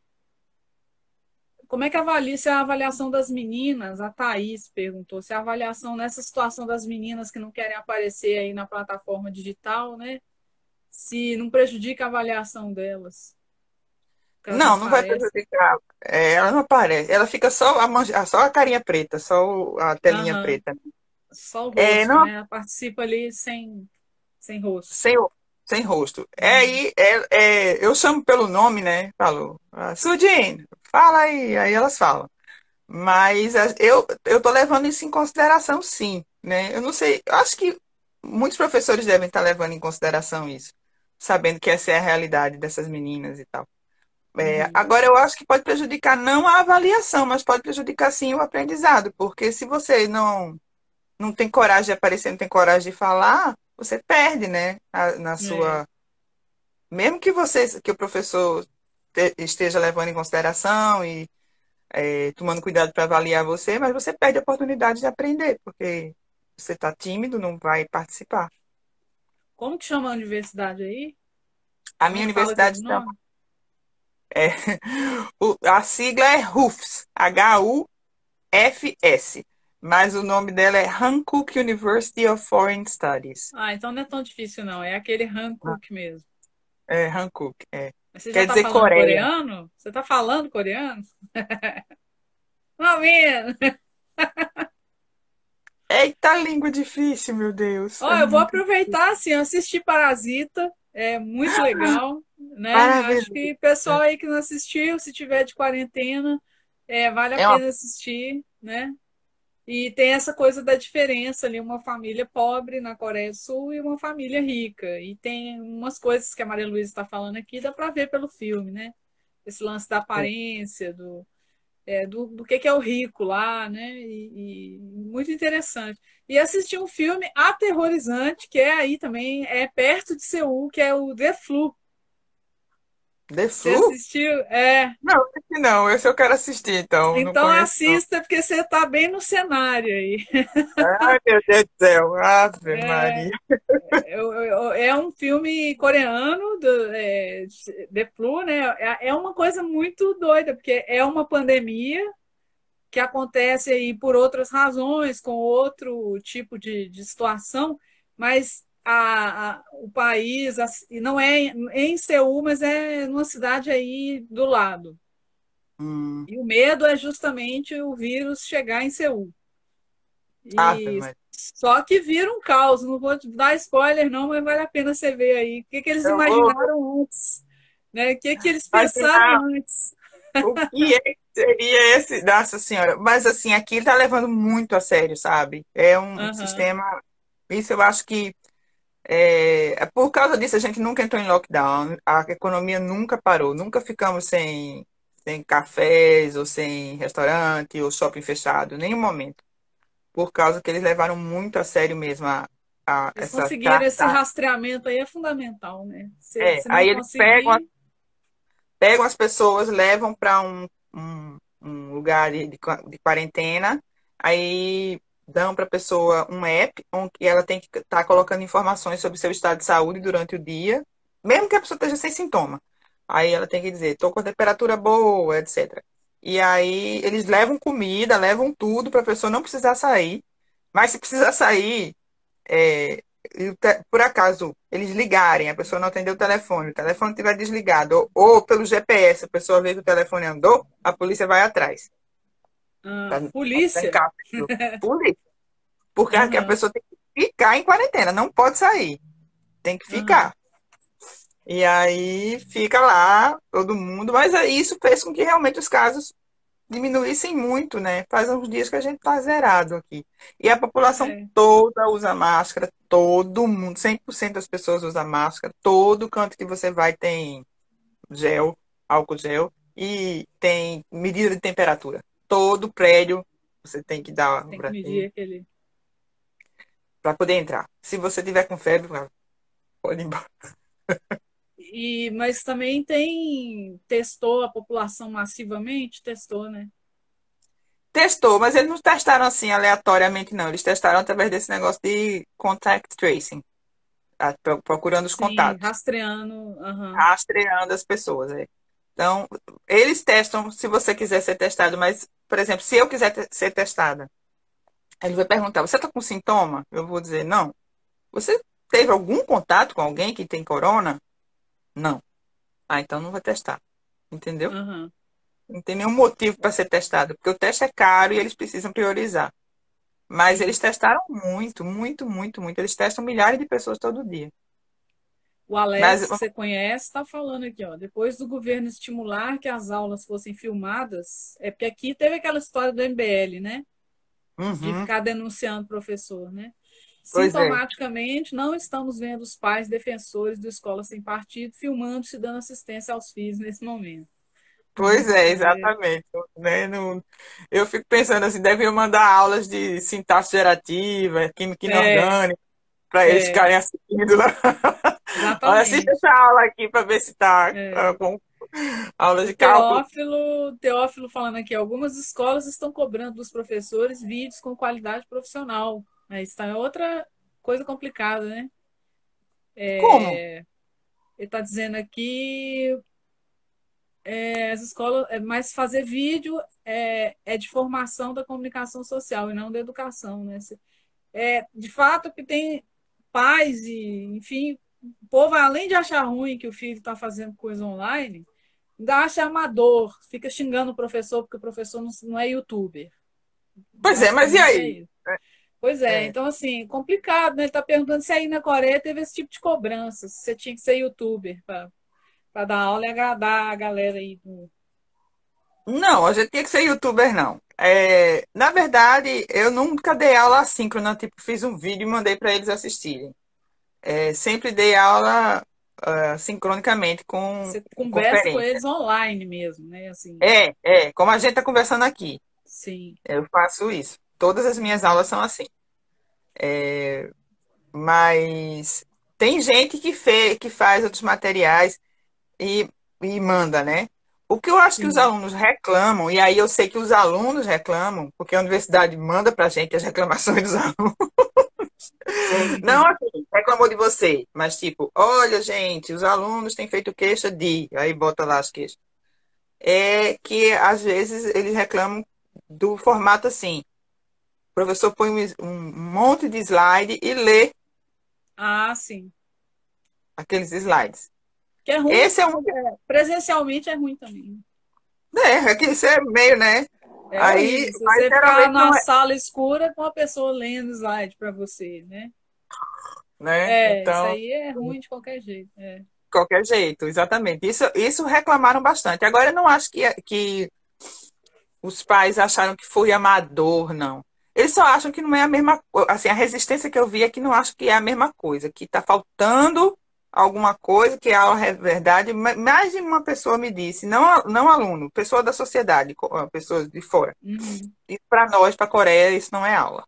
como é que avalia se a avaliação das meninas, a Thaís perguntou, se a avaliação nessa situação das meninas que não querem aparecer aí na plataforma digital, né? Se não prejudica a avaliação delas, que elas não Não, não vai aparecem. prejudicar. É, ela não aparece. Ela fica só a, mancha- só a carinha preta, só o- a telinha Aham, preta. só o É, rosto, não, né? Ela participa ali sem, sem rosto. sem, o- sem rosto. É Uhum. aí, é, é, eu chamo pelo nome, né? Falou. Ah, Sudine, fala aí. Aí elas falam. Mas a- eu eu tô levando isso em consideração, sim, né? Eu não sei, eu acho que muitos professores devem estar levando em consideração isso, sabendo que essa é a realidade dessas meninas e tal. É, Uhum. agora, eu acho que pode prejudicar não a avaliação, mas pode prejudicar sim o aprendizado, porque se você não, não tem coragem de aparecer, não tem coragem de falar, você perde, né, a- na É, sua, Mesmo que você, que o professor te- esteja levando em consideração e é, tomando cuidado para avaliar você, mas você perde a oportunidade de aprender, porque você está tímido, não vai participar. Como que chama a universidade aí? A Como é minha que fala aquele universidade chama, nome? é, o- a sigla é HUFS, H U F S, mas o nome dela é Hankook University of Foreign Studies. Ah, então não é tão difícil, não. É aquele Hankook mesmo. É, Hankook, é. Mas você já Quer tá dizer falando Coreia. coreano? Você tá falando coreano? Não, mesmo. Eita, língua difícil, meu Deus. Ó, É eu vou muito aproveitar, assim, eu assisti Parasita, é muito legal, né? Acho maravilhoso. que pessoal aí que não assistiu, se tiver de quarentena, é, vale a É uma. pena assistir, né? E tem essa coisa da diferença ali, uma família pobre na Coreia do Sul e uma família rica. E tem umas coisas que a Maria Luísa está falando aqui, dá para ver pelo filme, né? Esse lance da aparência, do, é, do, do que, que é o rico lá, né? E, e muito interessante. E assisti um filme aterrorizante, que é aí também, é perto de Seul, que é o The Flu. The Você Flu? assistiu? É. Não, esse não. Esse eu quero assistir, então. Não Então conheço, não. assista, porque você está bem no cenário aí. Ai, meu Deus do céu. Ave É, Maria. eu- eu- é um filme coreano, do, é, The Flu, né? É, é uma coisa muito doida, porque é uma pandemia que acontece aí por outras razões, com outro tipo de, de situação, mas a, a- o país, a- e não é em em Seul, mas é numa cidade aí do lado. Hum, E o medo é justamente o vírus chegar em Seul. Ave E Maria. só que vira um caos. Não vou te dar spoiler, não, mas vale a pena você ver aí. O que, que eles Eu vou imaginaram antes, né? O que, que eles pensaram imaginar antes. o que é que seria esse. Nossa Senhora. Mas, assim, aqui ele tá levando muito a sério, sabe? É um Aham. sistema. Isso eu acho que. É, é por causa disso a gente nunca entrou em lockdown, a economia nunca parou, nunca ficamos sem, sem cafés ou sem restaurante ou shopping fechado, em nenhum momento. Por causa que eles levaram muito a sério mesmo a, a Eles essa conseguiram esse carta. rastreamento aí, é fundamental, né? Se, É, se não aí eles pegam, as- conseguir. pegam as pessoas, levam para um, um, um lugar de, de qua- de quarentena, aí dão para a pessoa um app onde ela tem que estar colocando informações sobre seu estado de saúde durante o dia, mesmo que a pessoa esteja sem sintoma. Aí ela tem que dizer, estou com a temperatura boa, etcétera. E aí eles levam comida, levam tudo para a pessoa não precisar sair. Mas se precisar sair, é, e o te- por acaso eles ligarem, a pessoa não atendeu o telefone, o telefone estiver desligado, ou, ou pelo G P S, a pessoa vê que o telefone andou, a polícia vai atrás. Ah, Pra não polícia? ficar preso. Polícia. Porque a a Aham, pessoa tem que ficar em quarentena, não pode sair, tem que aham. ficar. E aí fica lá todo mundo, mas aí isso fez com que realmente os casos diminuíssem muito, né? Faz uns dias que a gente está zerado aqui. E a população É. toda usa máscara, todo mundo, cem por cento das pessoas usa máscara, todo canto que você vai tem gel, álcool gel e tem medida de temperatura. Todo prédio você tem que dar Tem que medir aquele. para poder entrar. Se você tiver com febre, pode ir embora. E, mas também tem. Testou a população massivamente? Testou, né? Testou, mas eles não testaram assim aleatoriamente, não. Eles testaram através desse negócio de contact tracing, tá? Pro- procurando os Sim, contatos, rastreando. Aham. rastreando as pessoas. É. Então, eles testam se você quiser ser testado, mas, por exemplo, se eu quiser te- ser testada, ele vai perguntar: você está com sintoma? Eu vou dizer: não. Você teve algum contato com alguém que tem corona? Não. Ah, então não vai testar. Entendeu? Aham. Não tem nenhum motivo para ser testado, porque o teste é caro e eles precisam priorizar. Mas Sim. eles testaram muito, muito, muito, muito. Eles testam milhares de pessoas todo dia. O Mas, Alex, que você conhece, está falando aqui, ó. Depois do governo estimular que as aulas fossem filmadas, é porque aqui teve aquela história do M B L, né? De uhum, ficar denunciando o professor, né? pois é. Sintomaticamente, não estamos vendo os pais defensores do Escola Sem Partido filmando-se e dando assistência aos filhos nesse momento. Pois é, exatamente. Né? Não- eu fico pensando assim, deviam mandar aulas de sintaxe gerativa, química É, inorgânica, para eles é, ficarem assistindo lá. Olha, assista Exatamente. essa aula aqui para ver se está É. com aula O de cálculo. Teófilo, Teófilo falando aqui, algumas escolas estão cobrando dos professores vídeos com qualidade profissional. Aí está outra coisa complicada, né? Como? É, ele está dizendo aqui, é, as escolas, é, mas fazer vídeo é, é de formação da comunicação social e não da educação, né? É, de fato, que tem pais e, enfim, o povo, além de achar ruim que o filho está fazendo coisa online, ainda acha amador, fica xingando o professor porque o professor não, não é youtuber. Pois é, mas e Basicamente é aí? isso. Pois é, É. então assim, complicado, né? Ele está perguntando se aí na Coreia teve esse tipo de cobrança, se você tinha que ser youtuber para dar aula e agradar a galera aí. Do... Não, a gente tinha que ser youtuber, não. É, na verdade, eu nunca dei aula assíncrona, tipo, fiz um vídeo e mandei para eles assistirem. É, sempre dei aula ah, sincronicamente com Você conversa com conferência. eles online mesmo, né? Assim, É, é, como a gente está conversando aqui, sim. eu faço isso. Todas as minhas aulas são assim. Mas tem gente que, fe, que faz outros materiais e, e manda, né? O que eu acho que os Sim. alunos reclamam, e aí eu sei que os alunos reclamam, porque a universidade manda para a gente as reclamações dos alunos. Não Sim. assim, reclamou de você, mas tipo, olha, gente, os alunos têm feito queixa de, aí bota lá as queixas. É que às vezes eles reclamam do formato assim. O professor põe um, um monte de slide e lê Ah, sim. aqueles slides. Que é ruim, Esse é um. é, presencialmente é ruim também. É, é que isso é meio, né? É Aí, horrível. Se mas você ficar geralmente na não é, sala escura com a pessoa lendo slide para você, né? né? É, isso Então, aí é ruim de qualquer jeito. É. qualquer jeito, exatamente. Isso, isso reclamaram bastante. Agora, eu não acho que, que os pais acharam que foi amador, não. Eles só acham que não é a mesma coisa. Assim, a resistência que eu vi é que não acho que é a mesma coisa, que está faltando alguma coisa, que é a verdade. Mais de uma pessoa me disse, não, não aluno, pessoa da sociedade, pessoas de fora. Uhum. E para nós, para a Coreia, isso não é aula.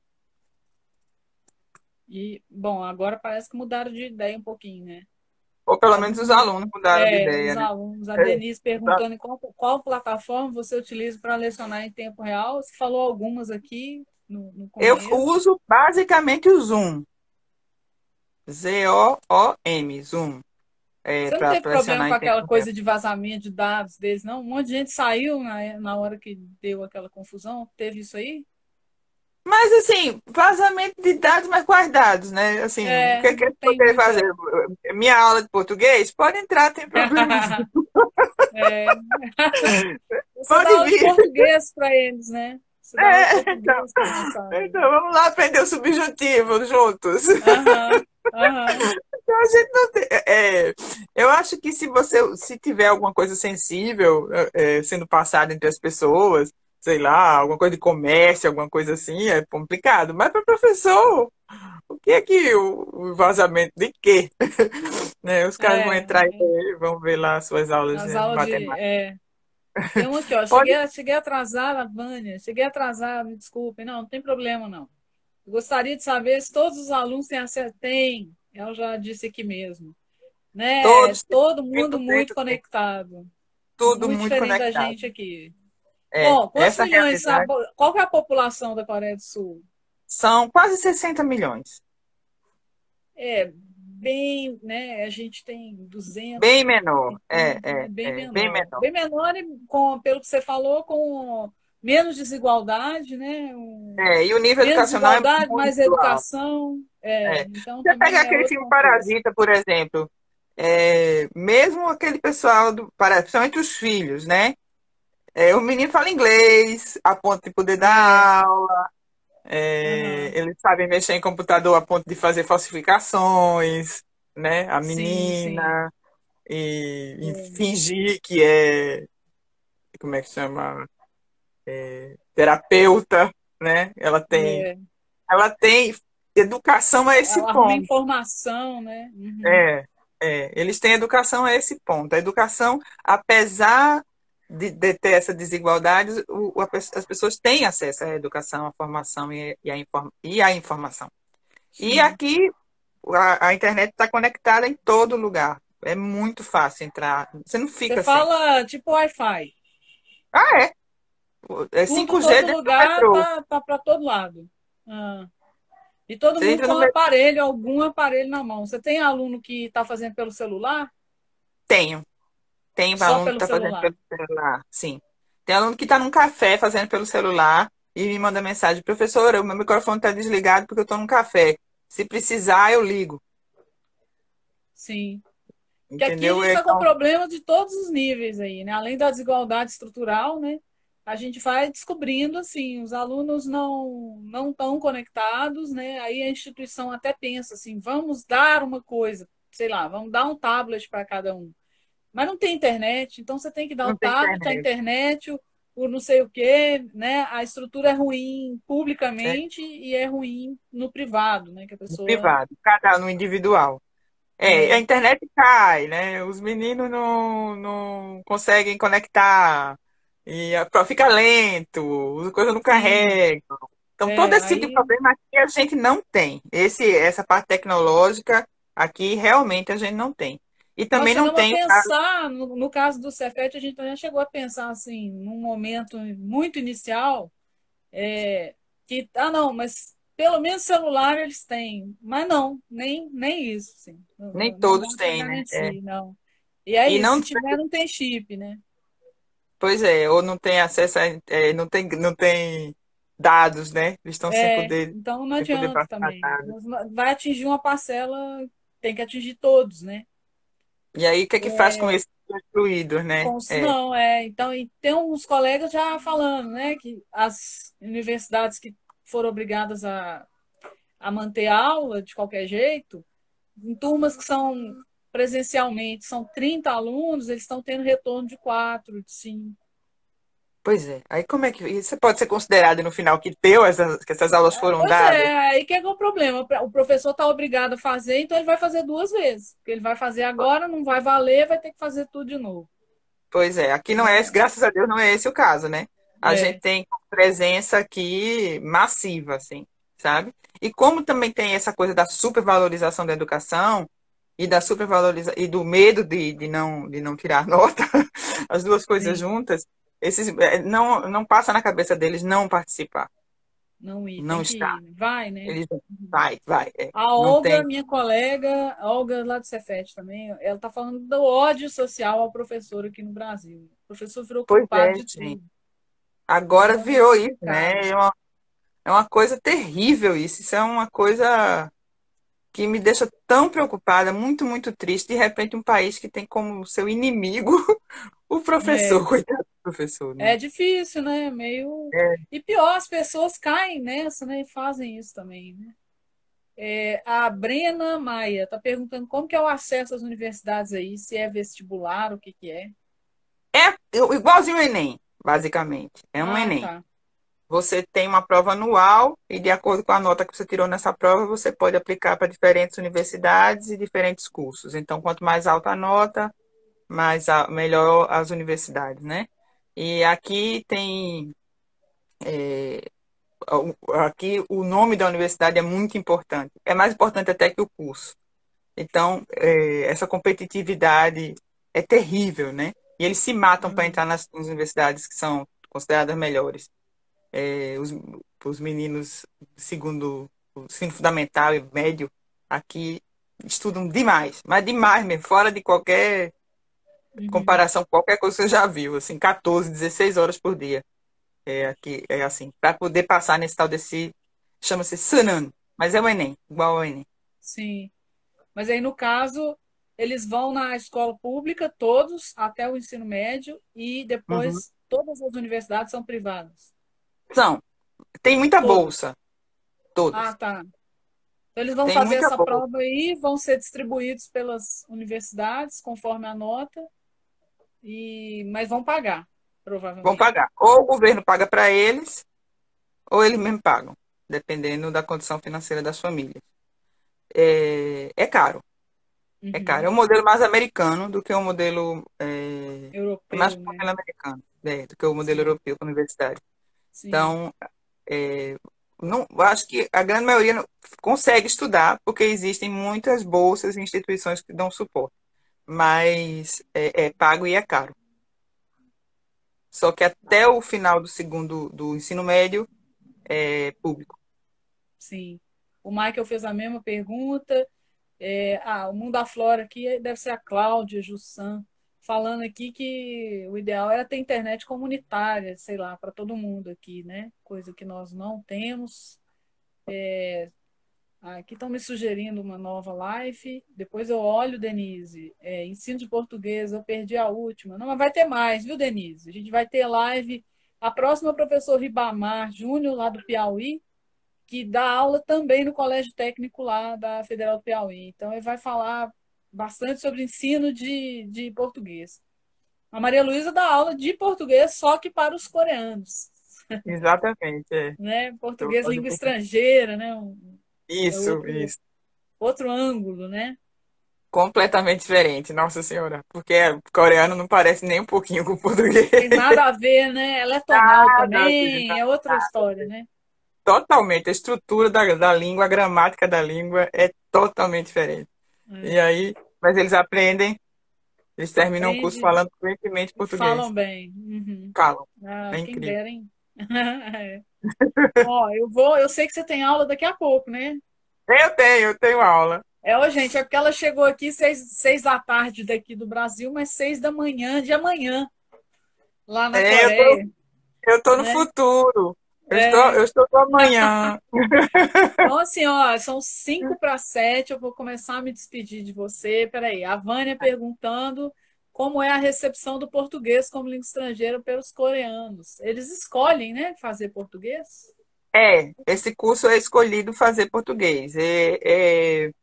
E, bom, agora parece que mudaram de ideia um pouquinho, né? Ou pelo menos os Alguns, alunos mudaram de é, os ideia, né? alunos, a É, Denise perguntando em qual, qual plataforma você utiliza para lecionar em tempo real. Você falou algumas aqui no, no eu começo. uso basicamente o Zoom. Z O O M, Zoom. É, Você não para teve problema pressionar com em aquela tempo real. coisa de vazamento de dados deles, não? Um monte de gente saiu na, na hora que deu aquela confusão. Teve isso aí? Mas, assim, vazamento de dados, mas quais dados, né? Assim, o É, que, que não eles tem poderiam fazer? muita. Minha aula de português? Pode entrar, tem problema. É, você dá Pode aula de vir. português para eles, né? Você dá aula de É, então, português, criançada. então, vamos lá aprender o subjuntivo juntos. Aham, aham. Então, a gente não tem, é, eu acho que se você se tiver alguma coisa sensível é, é, sendo passada entre as pessoas, sei lá, alguma coisa de comércio, alguma coisa assim, é complicado. Mas para professor, o que é que o, o vazamento de quê? Né? Os caras vão É, entrar e vão ver lá suas aulas nas de aulas de. matemática. É. Tem um aqui, ó. Pode. Cheguei, cheguei atrasada, Vânia. Cheguei atrasada, me desculpem. Não, não tem problema, não. Gostaria de saber se todos os alunos têm acesso. Tem, ela já disse aqui mesmo. Né? Todos, Todo mundo muito cem por cento tem. conectado. Tudo Muito muito diferente da conectado. gente aqui. É, Bom, quantos essa milhões sabe? realidade Qual que é a população da Coreia do Sul? são quase sessenta milhões. É bem, né? A gente tem duzentos Bem menor. e É, tanto, né? é, Bem é, bem menor. menor. Bem menor e com, pelo que você falou, com menos desigualdade, né? Um, É, e o nível menos educacional é desigualdade, mais muito alto. educação. É, É. então Você pega também é aquele outro filme contexto. Parasita, por exemplo, é, mesmo aquele pessoal, do, para- principalmente os filhos, né? É, o menino fala inglês a ponto de poder É, dar aula, é, aham, eles sabem mexer em computador a ponto de fazer falsificações, né? A sim, sim. menina, e, e É, fingir que é, como é que chama? Terapeuta, né? Ela tem, é. ela tem educação a esse Ela arruma ponto. informação, né? Uhum, É, é, eles têm educação a esse ponto. A educação, apesar de, de ter essa desigualdade, o- o- a pe- as pessoas têm acesso à educação, à formação e, e, à, inform- e à informação. E sim. aqui, a, a internet está conectada em todo lugar. É muito fácil entrar. Você não Você fica sem. fala tipo Wi-Fi. Ah, é. É Tudo, cinco G todo dentro do lugar metrô. tá, tá para todo lado. Ah. E todo Você mundo entra com no metrô. aparelho, algum aparelho na mão. Você tem aluno que está fazendo pelo celular? Tenho. Tem Só aluno que pelo está fazendo celular. pelo celular. Sim. Tem aluno que está num café fazendo pelo celular e me manda mensagem: professora, o meu microfone está desligado porque eu estou num café. Se precisar, eu ligo. Sim. Que aqui a Entendeu? gente É, está com então, problemas de todos os níveis aí, né? Além da desigualdade estrutural, né? A gente vai descobrindo assim, os alunos não não estão conectados, né? Aí a instituição até pensa assim, vamos dar uma coisa, sei lá, vamos dar um tablet para cada um. Mas não tem internet, então você tem que dar o não tem tablet, a internet. internet, o, o não sei o quê, né? A estrutura é ruim É publicamente e é ruim no privado, né? Que a no pessoa privado, cada no individual. É, a é, internet cai, né? Os meninos não, não conseguem conectar. E a- fica lento, as coisas não sim, carregam. Então, todo é, esse tipo de aí. problema aqui a gente não tem. Esse, essa parte tecnológica aqui realmente a gente não tem. E Nós também não chegamos a tem. pensar, no, no caso do Cefet, a gente já chegou a pensar assim, num momento muito inicial, é, que, ah, não, mas pelo menos celular eles têm. Mas não, nem, nem isso, assim, não, Nem não não dá todos para têm, né? É. garantir, não. E é E isso, não, se tiver, não tem chip, né? pois é, ou não tem acesso a, é, não tem, não tem dados, né? Eles estão sem É, poder, então não sem poder adianta passar também. dados. Vai atingir uma parcela, tem que atingir todos, né? E aí, o que é que faz com esses excluídos, né? Com- É, Não, é. Então, e tem uns colegas já falando, né, que as universidades que foram obrigadas a, a manter aula de qualquer jeito, em turmas que são presencialmente, são trinta alunos, eles estão tendo retorno de quatro, de cinco. pois é. Aí como é que isso pode ser considerado no final que deu essas, que essas aulas foram Pois dadas? é, aí que é que é o problema. O professor está obrigado a fazer, então ele vai fazer duas vezes. Porque ele vai fazer agora, não vai valer, vai ter que fazer tudo de novo. Pois é, aqui não é, esse- Né? graças a Deus, não é esse o caso, né? A gente É, tem presença aqui massiva, assim, sabe? E como também tem essa coisa da supervalorização da educação e da supervaloriza e do medo de, de não de não tirar nota, as duas coisas sim. juntas, esses é, não não passa na cabeça deles não participar, Não ir, não tem que estar. ir. Vai, né? Eles vai, vai, é, A não Olga, tem. minha colega, a Olga lá do Cefet também, ela está falando do ódio social ao professor aqui no Brasil. O professor virou Pois culpado é, de gente. tudo. Agora Então é virou isso, complicado. né? É uma, é uma coisa terrível isso. Isso é uma coisa que me deixa tão preocupada, muito, muito triste. De repente, um país que tem como seu inimigo o É, professor, coitado do professor, né? é difícil, né? Meio. É, E pior, as pessoas caem nessa, né? E fazem isso também, né? É, a Brena Maia está perguntando como que é o acesso às universidades aí, se é vestibular, o que que é. é igualzinho o Enem, basicamente. É um Ah, Enem. tá. Você tem uma prova anual e, de acordo com a nota que você tirou nessa prova, você pode aplicar para diferentes universidades e diferentes cursos. Então, quanto mais alta a nota, mais a, melhor as universidades, né? E aqui tem aqui o nome da universidade é muito importante. É mais importante até que o curso. Então, é, essa competitividade é terrível, né? E eles se matam para Hum, entrar nas, nas universidades que são consideradas melhores. É, os, os meninos, segundo o ensino fundamental e médio, aqui estudam demais, mas demais mesmo, fora de qualquer uhum. comparação com qualquer coisa que você já viu, assim, quatorze, dezesseis horas por dia. É, aqui, é assim, para poder passar nesse tal desse, chama-se Sanan, mas é o Enem, igual ao Enem. Sim. Mas aí, no caso, eles vão na escola pública, todos, até o ensino médio, e Uhum. depois todas as universidades são privadas. São, tem muita Todas. bolsa, Ah, todas. tá. Então, eles vão Tem fazer muita essa bolsa. prova aí, vão ser distribuídos pelas universidades, conforme a nota, e mas vão pagar, Vão provavelmente. pagar. Ou o governo paga para eles, ou eles mesmo pagam, dependendo da condição financeira das famílias. É, é caro, é caro. Uhum. É um modelo mais americano do que o modelo. É, é mais Europeu, um né? modelo americano, né, do que o modelo Sim, europeu para a universidade. sim. Então, é, não, eu acho que a grande maioria não- consegue estudar, porque existem muitas bolsas e instituições que dão suporte, mas é, é pago e é caro. Só que até o final do segundo do ensino médio é público. Sim. O Michael fez a mesma pergunta. É, ah, o Mundo da Flora aqui deve ser a Cláudia Jussan, falando aqui que o ideal era ter internet comunitária, sei lá, para todo mundo aqui, né? Coisa que nós não temos. Aqui estão me sugerindo uma nova live. Depois eu olho, Denise. É, ensino de português, eu perdi a última. Não, mas vai ter mais, viu, Denise? A gente vai ter live. A próxima é o professor Ribamar Júnior, lá do Piauí, que dá aula também no Colégio Técnico lá da Federal do Piauí. Então, ele vai falar bastante sobre ensino de, de português. A Maria Luísa dá aula de português, só que para os coreanos, Exatamente, é. né? Eu Português, gosto de língua português. estrangeira, né? Um- é Isso, outro, isso. outro ângulo, né? Completamente diferente, nossa senhora. Porque coreano não parece nem um pouquinho com português. Tem nada a ver, né? Ela é tonal Nada, a ver, também, é outra história, né? totalmente. A estrutura da, da língua, a gramática da língua é totalmente diferente. É. E aí, mas eles aprendem, eles terminam o curso Aprende, falando fluentemente falam português. bem. Uhum. Falam. Ah, É quem incrível. dera, hein? É. Ó, eu vou, eu sei que você tem aula daqui a pouco, né? Eu tenho, eu tenho aula. É, ô, gente, é porque ela chegou aqui seis, seis da tarde daqui do Brasil, mas seis da manhã de amanhã, lá na É, eu tô, Coreia, eu tô no né? futuro. Eu estou, É. eu estou do amanhã. Então, assim, ó, são cinco para sete, eu vou começar a me despedir de você. Peraí, a Vânia perguntando como é a recepção do português como língua estrangeira pelos coreanos. Eles escolhem, né, fazer português? É, esse curso é escolhido fazer português. É, é,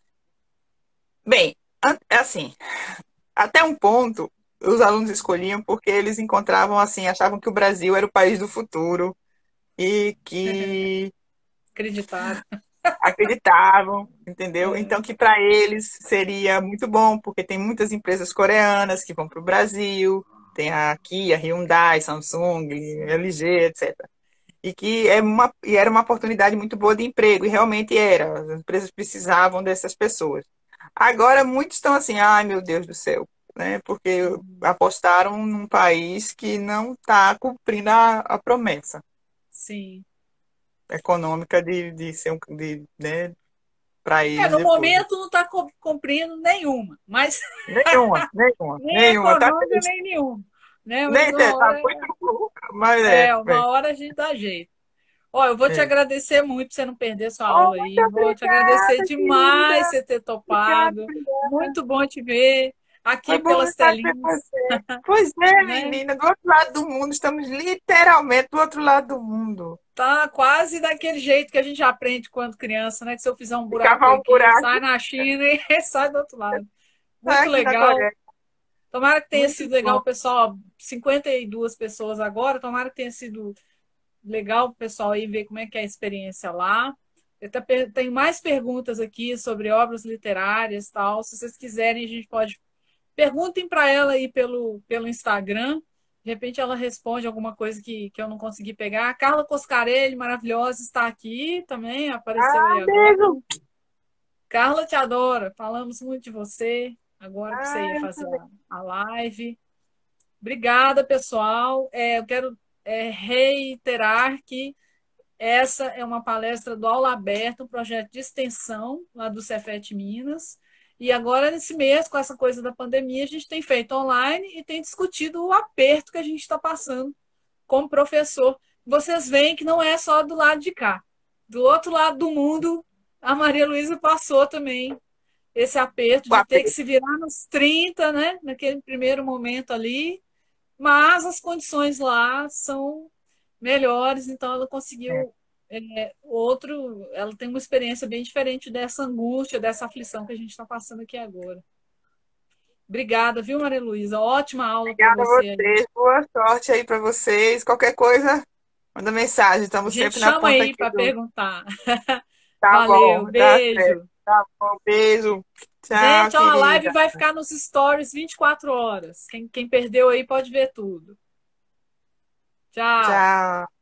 bem, an- é assim, até um ponto, os alunos escolhiam porque eles encontravam assim, achavam que o Brasil era o país do futuro e que Acreditaram. acreditavam, entendeu? É. Então que para eles seria muito bom, porque tem muitas empresas coreanas que vão para o Brasil, tem a Kia, Hyundai, Samsung, L G, etcétera. E que é uma, e era uma oportunidade muito boa de emprego, e realmente era. As empresas precisavam dessas pessoas. Agora muitos estão assim, ai meu Deus do céu, né? Porque apostaram num país que não está cumprindo a, a promessa Sim. econômica de, de ser um, de, né, para É, eles no depois. momento não está cumprindo nenhuma, mas Nenhuma, nenhuma, nem nenhuma. Tá econômica, triste. nem nenhuma. Né? Mas Nem uma tá hora, muito. Mas é, é, bem. uma hora a gente dá jeito. Ó, eu vou te É. agradecer muito por você não perder sua Oh, aula muito aí. Vou te agradecer obrigada, demais querida. você ter Obrigada, topado. obrigada. Muito bom te ver Foi aqui bom pelas estar com telinhas, você. Pois é, né? menina, do outro lado do mundo. Estamos literalmente do outro lado do mundo. Tá quase daquele jeito que a gente aprende quando criança, né? Que se eu fizer um buraco Ficava um aqui, sai buraco na China e sai do outro lado. Muito aqui na legal. Coreia. Tomara que tenha Muito sido legal, bom. pessoal. cinquenta e duas pessoas agora. Tomara que tenha sido legal o pessoal aí ver como é que é a experiência lá. Eu tenho mais perguntas aqui sobre obras literárias e tal. Se vocês quiserem, a gente pode. Perguntem para ela aí pelo, pelo Instagram. De repente ela responde alguma coisa que, que eu não consegui pegar. A Carla Coscarelli, maravilhosa, está aqui também, apareceu Ah, aí um agora. beijo. Carla, te adora. Falamos muito de você agora que você ia Ai, fazer a, a live. Obrigada, pessoal. É, eu quero é, reiterar que essa é uma palestra do Aula Aberta, um projeto de extensão lá do Cefet Minas. E agora, nesse mês, com essa coisa da pandemia, a gente tem feito online e tem discutido o aperto que a gente está passando como professor. Vocês veem que não é só do lado de cá. Do outro lado do mundo, a Maria Luísa passou também esse aperto de ter que papel. se virar nos trinta, né? Naquele primeiro momento ali, mas as condições lá são melhores, então ela É. conseguiu é, outro, ela tem uma experiência bem diferente dessa angústia, dessa aflição que a gente está passando aqui agora. Obrigada, viu, Maria Luísa? Ótima aula para Obrigada a você aí. vocês. Boa sorte aí para vocês. Qualquer coisa, manda mensagem. A Estamos gente sempre na chama ponta aí aqui para do. perguntar. Tá Valeu, bom, tá certo. beijo. Tá bom, beijo. Tchau, Gente, ó, a live querida. vai ficar nos stories vinte e quatro horas. Quem, quem perdeu aí pode ver tudo. Tchau. Tchau.